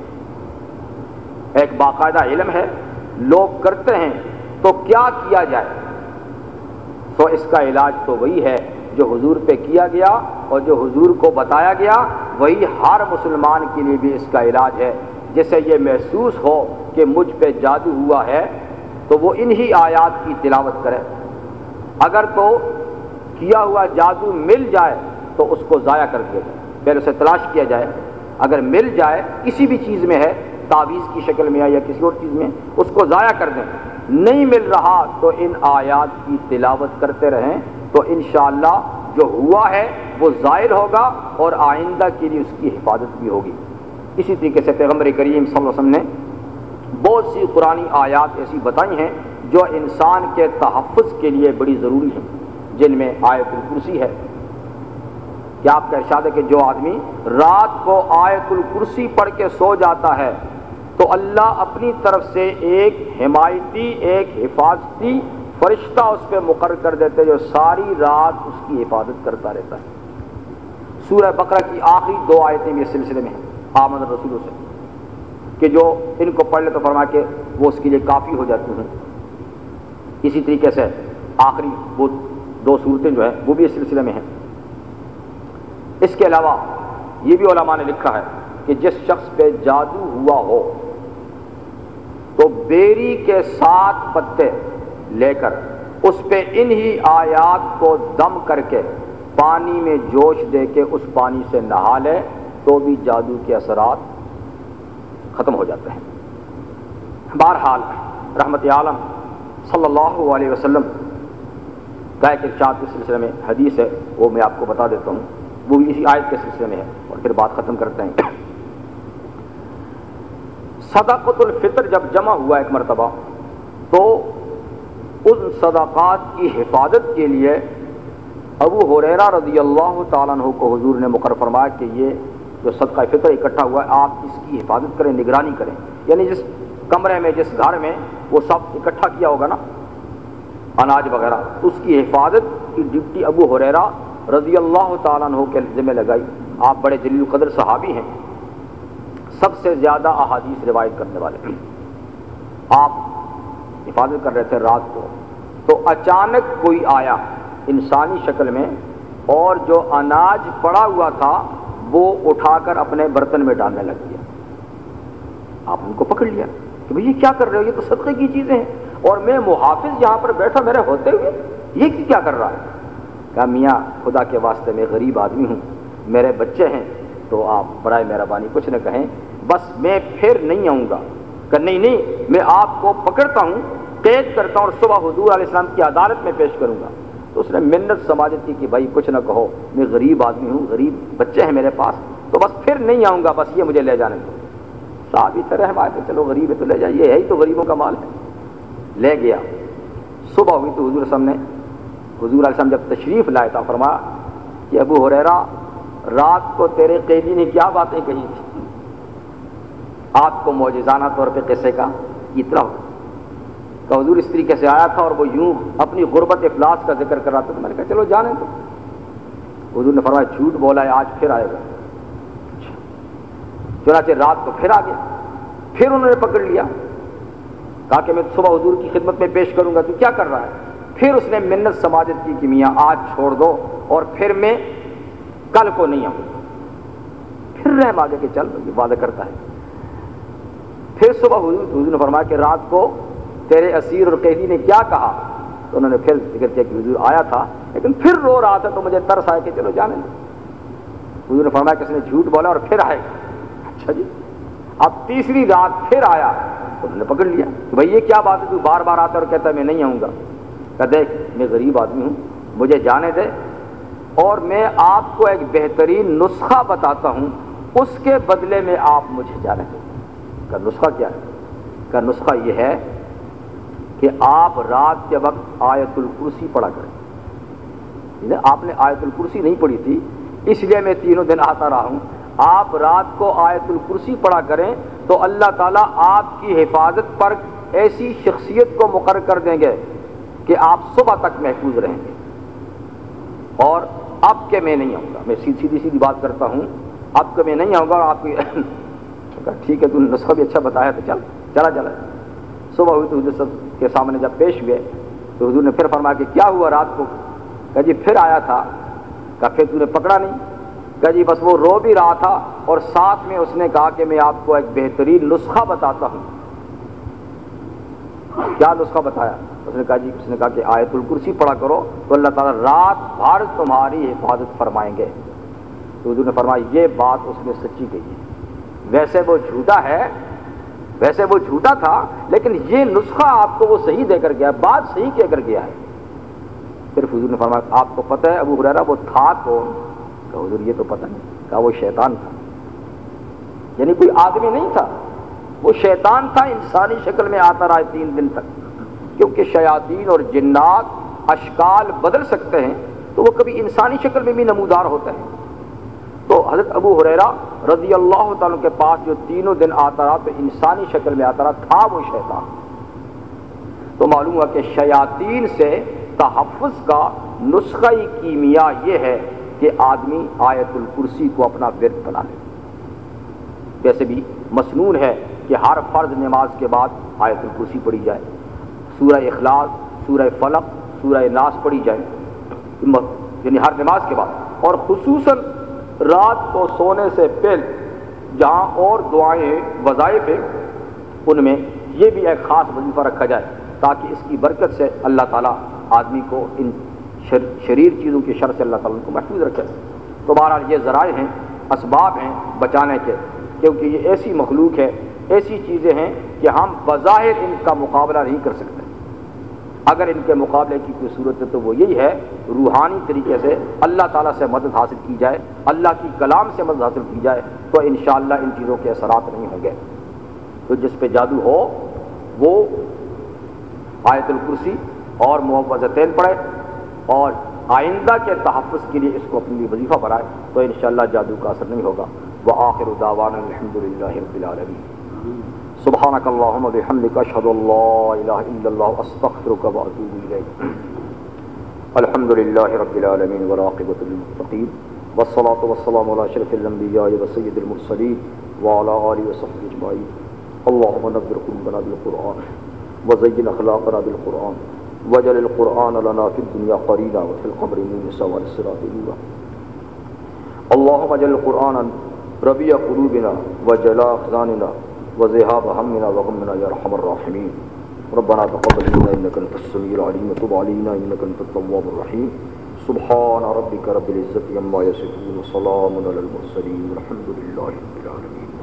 ایک باقاعدہ علم ہے، لوگ کرتے ہیں تو کیا کیا جائے؟ تو اس کا علاج تو وہی ہے جو حضور پہ کیا گیا اور جو حضور کو بتایا گیا، وہی ہر مسلمان کے لیے بھی اس کا علاج ہے۔ جسے یہ محسوس ہو کہ مجھ پہ جادو ہوا ہے تو وہ انہی آیات کی تلاوت کرے۔ اگر تو کیا ہوا جادو مل جائے تو اس کو ضائع کر دیا جائے، پھر اسے تلاش کیا جائے، اگر مل جائے کسی بھی چیز میں ہے، تعویذ کی شکل میں یا کسی اور چیز میں، اس کو ضائع کر دیں۔ نہیں مل رہا تو ان آیات کی تلاوت کرتے رہیں تو انشاءاللہ جو ہوا ہے وہ ظاہر ہوگا اور آئندہ کے لیے اس کی حفاظت بھی ہوگی۔ اسی طریقے سے پیغمبر کریم صلی اللہ علیہ وسلم نے بہت سی قرآنی آیات ایسی بتائی ہیں جو انسان کے تحفظ کے لیے بڑی ضروری ہیں، جن میں آیت الکرسی ہے کہ آپ کا ارشاد ہے کہ جو آدمی رات کو آیت الکرسی پڑھ کے سو جاتا ہے تو اللہ اپنی طرف سے ایک حمایتی، ایک حفاظتی فرشتہ اس پہ مقرر کر دیتے جو ساری رات اس کی حفاظت کرتا رہتا ہے۔ سورہ بقرہ کی آخری دو آیتیں بھی اس سلسلے میں ہیں آمن الرسول سے، کہ جو ان کو پڑھ لے تو فرما کہ وہ اس کے لیے کافی ہو جاتی ہیں۔ اسی طریقے سے آخری وہ دو صورتیں جو ہیں وہ بھی اس سلسلے میں ہیں۔ اس کے علاوہ یہ بھی علماء نے لکھا ہے کہ جس شخص پہ جادو ہوا ہو تو بیری کے سات پتے لے کر اس پہ انہی آیات کو دم کر کے پانی میں جوش دے کے اس پانی سے نہا لے تو بھی جادو کے اثرات ختم ہو جاتے ہیں۔ بہرحال رحمت عالم صلی اللہ علیہ وسلم کا ایک ارشاد کے سلسلے میں حدیث ہے، وہ میں آپ کو بتا دیتا ہوں، وہ بھی اسی آیت کے سلسلے میں ہے اور پھر بات ختم کرتے ہیں۔ صدقۃ الفطر جب جمع ہوا ایک مرتبہ تو ان صدقات کی حفاظت کے لیے ابو ہریرہ رضی اللہ تعالیٰ عنہ کو حضور نے مقرر فرمایا کہ یہ جو صدقہ فطر اکٹھا ہوا ہے آپ اس کی حفاظت کریں، نگرانی کریں، یعنی جس کمرے میں جس گھر میں وہ سب اکٹھا کیا ہوگا نا اناج وغیرہ، اس کی حفاظت کی ڈیوٹی ابو ہریرہ رضی اللہ تعالیٰ عنہ کے ذمہ لگائی۔ آپ بڑے جلیل القدر صحابی ہیں، سب سے زیادہ احادیث روایت کرنے والے ہیں۔ آپ حفاظت کر رہے تھے رات کو تو اچانک کوئی آیا انسانی شکل میں اور جو اناج پڑا ہوا تھا وہ اٹھا کر اپنے برتن میں ڈالنے لگ گیا۔ آپ ان کو پکڑ لیا کہ بھئی یہ کیا کر رہے ہو، یہ تو صدقے کی چیزیں ہیں اور میں محافظ یہاں پر بیٹھا میرے ہوتے ہوئے یہ کیا کر رہا ہے؟ کہا میاں خدا کے واسطے میں غریب آدمی ہوں، میرے بچے ہیں، تو آپ برائے مہربانی کچھ نہ کہیں، بس میں پھر نہیں آؤں گا۔ کہ نہیں نہیں میں آپ کو پکڑتا ہوں، قید کرتا ہوں اور صبح حضور علیہ السلام کی عدالت میں پیش کروں گا۔ تو اس نے منت سماجت کی کہ بھائی کچھ نہ کہو، میں غریب آدمی ہوں، غریب بچے ہیں میرے پاس، تو بس پھر نہیں آؤں گا، بس یہ مجھے لے جانے دو۔ صاحب ہی طرح ہم آئے کہ چلو غریب ہے تو لے جائیے، ہے ہی تو غریبوں کا مال ہے۔ لے گیا، صبح ہوئی تو حضور صلی اللہ علیہ وسلم نے حضور علیہ السلام جب تشریف لائے تھا فرمایا کہ ابو ہریرہ رات کو تیرے قیدی نے کیا باتیں کہی تھی؟ آپ کو معجزانہ طور پہ قصے کا اطلاع ہو کہ حضور اس طریقے سے آیا تھا اور وہ یوں اپنی غربت افلاس کا ذکر کر رہا تھا۔ تو میں نے کہا چلو جانے دو۔ حضور نے فرمایا جھوٹ بولا ہے، آج پھر آئے گا۔ چنانچہ رات کو پھر آ گیا، پھر انہوں نے پکڑ لیا، کہا کہ میں صبح حضور کی خدمت میں پیش کروں گا، تو کیا کر رہا ہے؟ پھر اس نے منت سماجت کی کہ میاں آج چھوڑ دو اور پھر میں کل کو نہیں آؤں۔ پھر رحم آگے کہ چل یہ وعدہ کرتا ہے۔ پھر صبح حضور حضور نے فرمایا کہ رات کو تیرے اسیر اور قیدی نے کیا کہا؟ تو انہوں نے پھر ذکر کیا کہ حضور آیا تھا لیکن پھر رو رہا تھا، تو مجھے ترس آیا کہ چلو جانے دو۔ حضور نے فرمایا کہ اس نے جھوٹ بولا اور پھر آئے گا۔ اچھا جی، اب تیسری رات پھر آیا تو انہوں نے پکڑ لیا کہ بھائی یہ کیا بات ہے، تو بار بار آتا اور کہتا ہے میں نہیں آؤں گا۔ کہ دیکھ میں غریب آدمی ہوں، مجھے جانے دے اور میں آپ کو ایک بہترین نسخہ بتاتا ہوں، اس کے بدلے میں آپ مجھے جانے دیں۔ کا نسخہ کیا ہے؟ کا نسخہ یہ ہے کہ آپ رات کے وقت آیت الکرسی پڑھا کریں۔ آپ نے آیت الکرسی نہیں پڑھی تھی اس لیے میں تینوں دن آتا رہا ہوں۔ آپ رات کو آیت الکرسی پڑھا کریں تو اللہ تعالیٰ آپ کی حفاظت پر ایسی شخصیت کو مقرر کر دیں گے کہ آپ صبح تک محفوظ رہیں گے۔ اور اب کہ میں نہیں آؤں گا، میں سیدھی سیدھی بات کرتا ہوں، اب کہ میں نہیں آؤں گا اور آپ کی ٹھیک ہے تو نسخہ بھی اچھا بتایا تو چل چلا چلا۔ صبح ہوئی تو حضور سب کے سامنے جب پیش ہوئے تو حضور نے پھر فرمایا کہ کیا ہوا رات کو؟ کہا جی پھر آیا تھا۔ کہا پھر تو نے پکڑا نہیں؟ کہا جی بس وہ رو بھی رہا تھا اور ساتھ میں اس نے کہا کہ میں آپ کو ایک بہترین نسخہ بتاتا ہوں۔ کیا نسخہ بتایا؟ اس نے کہا جی اس نے کہا کہ آیت الکرسی پڑھا کرو تو اللہ تعالیٰ رات بھر تمہاری حفاظت فرمائیں گے۔ تو حضور نے فرمایا یہ بات اس نے سچی کہی ہے، ویسے وہ جھوٹا ہے، ویسے وہ جھوٹا تھا لیکن یہ نسخہ آپ کو وہ صحیح دے کر گیا، بات صحیح کہہ کر گیا ہے۔ پھر حضور نے فرمایا آپ کو پتہ ہے ابو ہریرہ وہ تھا کون؟ کہ حضور یہ تو پتہ نہیں۔ کہا وہ شیطان تھا، یعنی کوئی آدمی نہیں تھا، وہ شیطان تھا، انسانی شکل میں آتا رہا تین دن تک، کیونکہ شیاطین اور جنات اشکال بدل سکتے ہیں تو وہ کبھی انسانی شکل میں بھی نمودار ہوتے ہیں۔ تو حضرت ابو ہریرہ رضی اللہ تعالیٰ کے پاس جو تینوں دن آتا رہا تو انسانی شکل میں آتا رہا، تھا وہ شیطان۔ تو معلوم ہوا کہ شیاطین سے تحفظ کا نسخہ کیمیا یہ ہے کہ آدمی آیت الکرسی کو اپنا ورد بنا لے. جیسے بھی مسنون ہے کہ ہر فرض نماز کے بعد آیت الکرسی پڑھی جائے، سورہ اخلاص، سورہ فلق، سورہ ناس پڑھی جائے، یعنی ہر نماز کے بعد. اور خصوصاً رات کو سونے سے پہلے جہاں اور دعائیں وظائف ہیں ان میں یہ بھی ایک خاص وظیفہ رکھا جائے تاکہ اس کی برکت سے اللہ تعالیٰ آدمی کو ان شر شریر چیزوں کی شر سے اللہ تعالیٰ ان کو محفوظ رکھے. تو بہرحال یہ ذرائع ہیں، اسباب ہیں بچانے کے، کیونکہ یہ ایسی مخلوق ہے، ایسی چیزیں ہیں کہ ہم بظاہر ان کا مقابلہ نہیں کر سکتے. اگر ان کے مقابلے کی کوئی صورت ہے تو وہ یہی ہے روحانی طریقے سے اللہ تعالیٰ سے مدد حاصل کی جائے، اللہ کی کلام سے مدد حاصل کی جائے تو انشاءاللہ ان چیزوں کے اثرات نہیں ہوں گے. تو جس پہ جادو ہو وہ آیت الکرسی اور معوذتین پڑھے اور آئندہ کے تحفظ کے لیے اس کو اپنے لیے وظیفہ بنائے تو انشاءاللہ جادو کا اثر نہیں ہوگا. وآخر دعوانا الحمدللہ رب العالمین. سبحانک اللہم بحمدک اشہد ان لا الہ الا اللہ استغفرک واتوب الیک. الحمدللہ رب العالمین والعاقبۃ للمتقین والصلاة والسلام علی اشرف الانبیاء وسید المرسلین وعلی آلہ وصحبہ اجمعین. اللہم نور قلوبنا بالقرآن وزین اخلاقنا بالقرآن واجعل القرآن لنا فی الدنیا قرینا وفی القبر مونسا وعلی الصراط نورا. اللہم اجعل القرآن ربیع قلوبنا وجلاء احزاننا وذهاب همنا وغمنا یا ارحم الراحمین. ربنا تقبل منا انك انت السميع العليم وتب علينا انك انت التواب الرحيم. سبحان ربك رب العزة عما يصفون وسلام على المرسلين والحمد لله رب العالمين.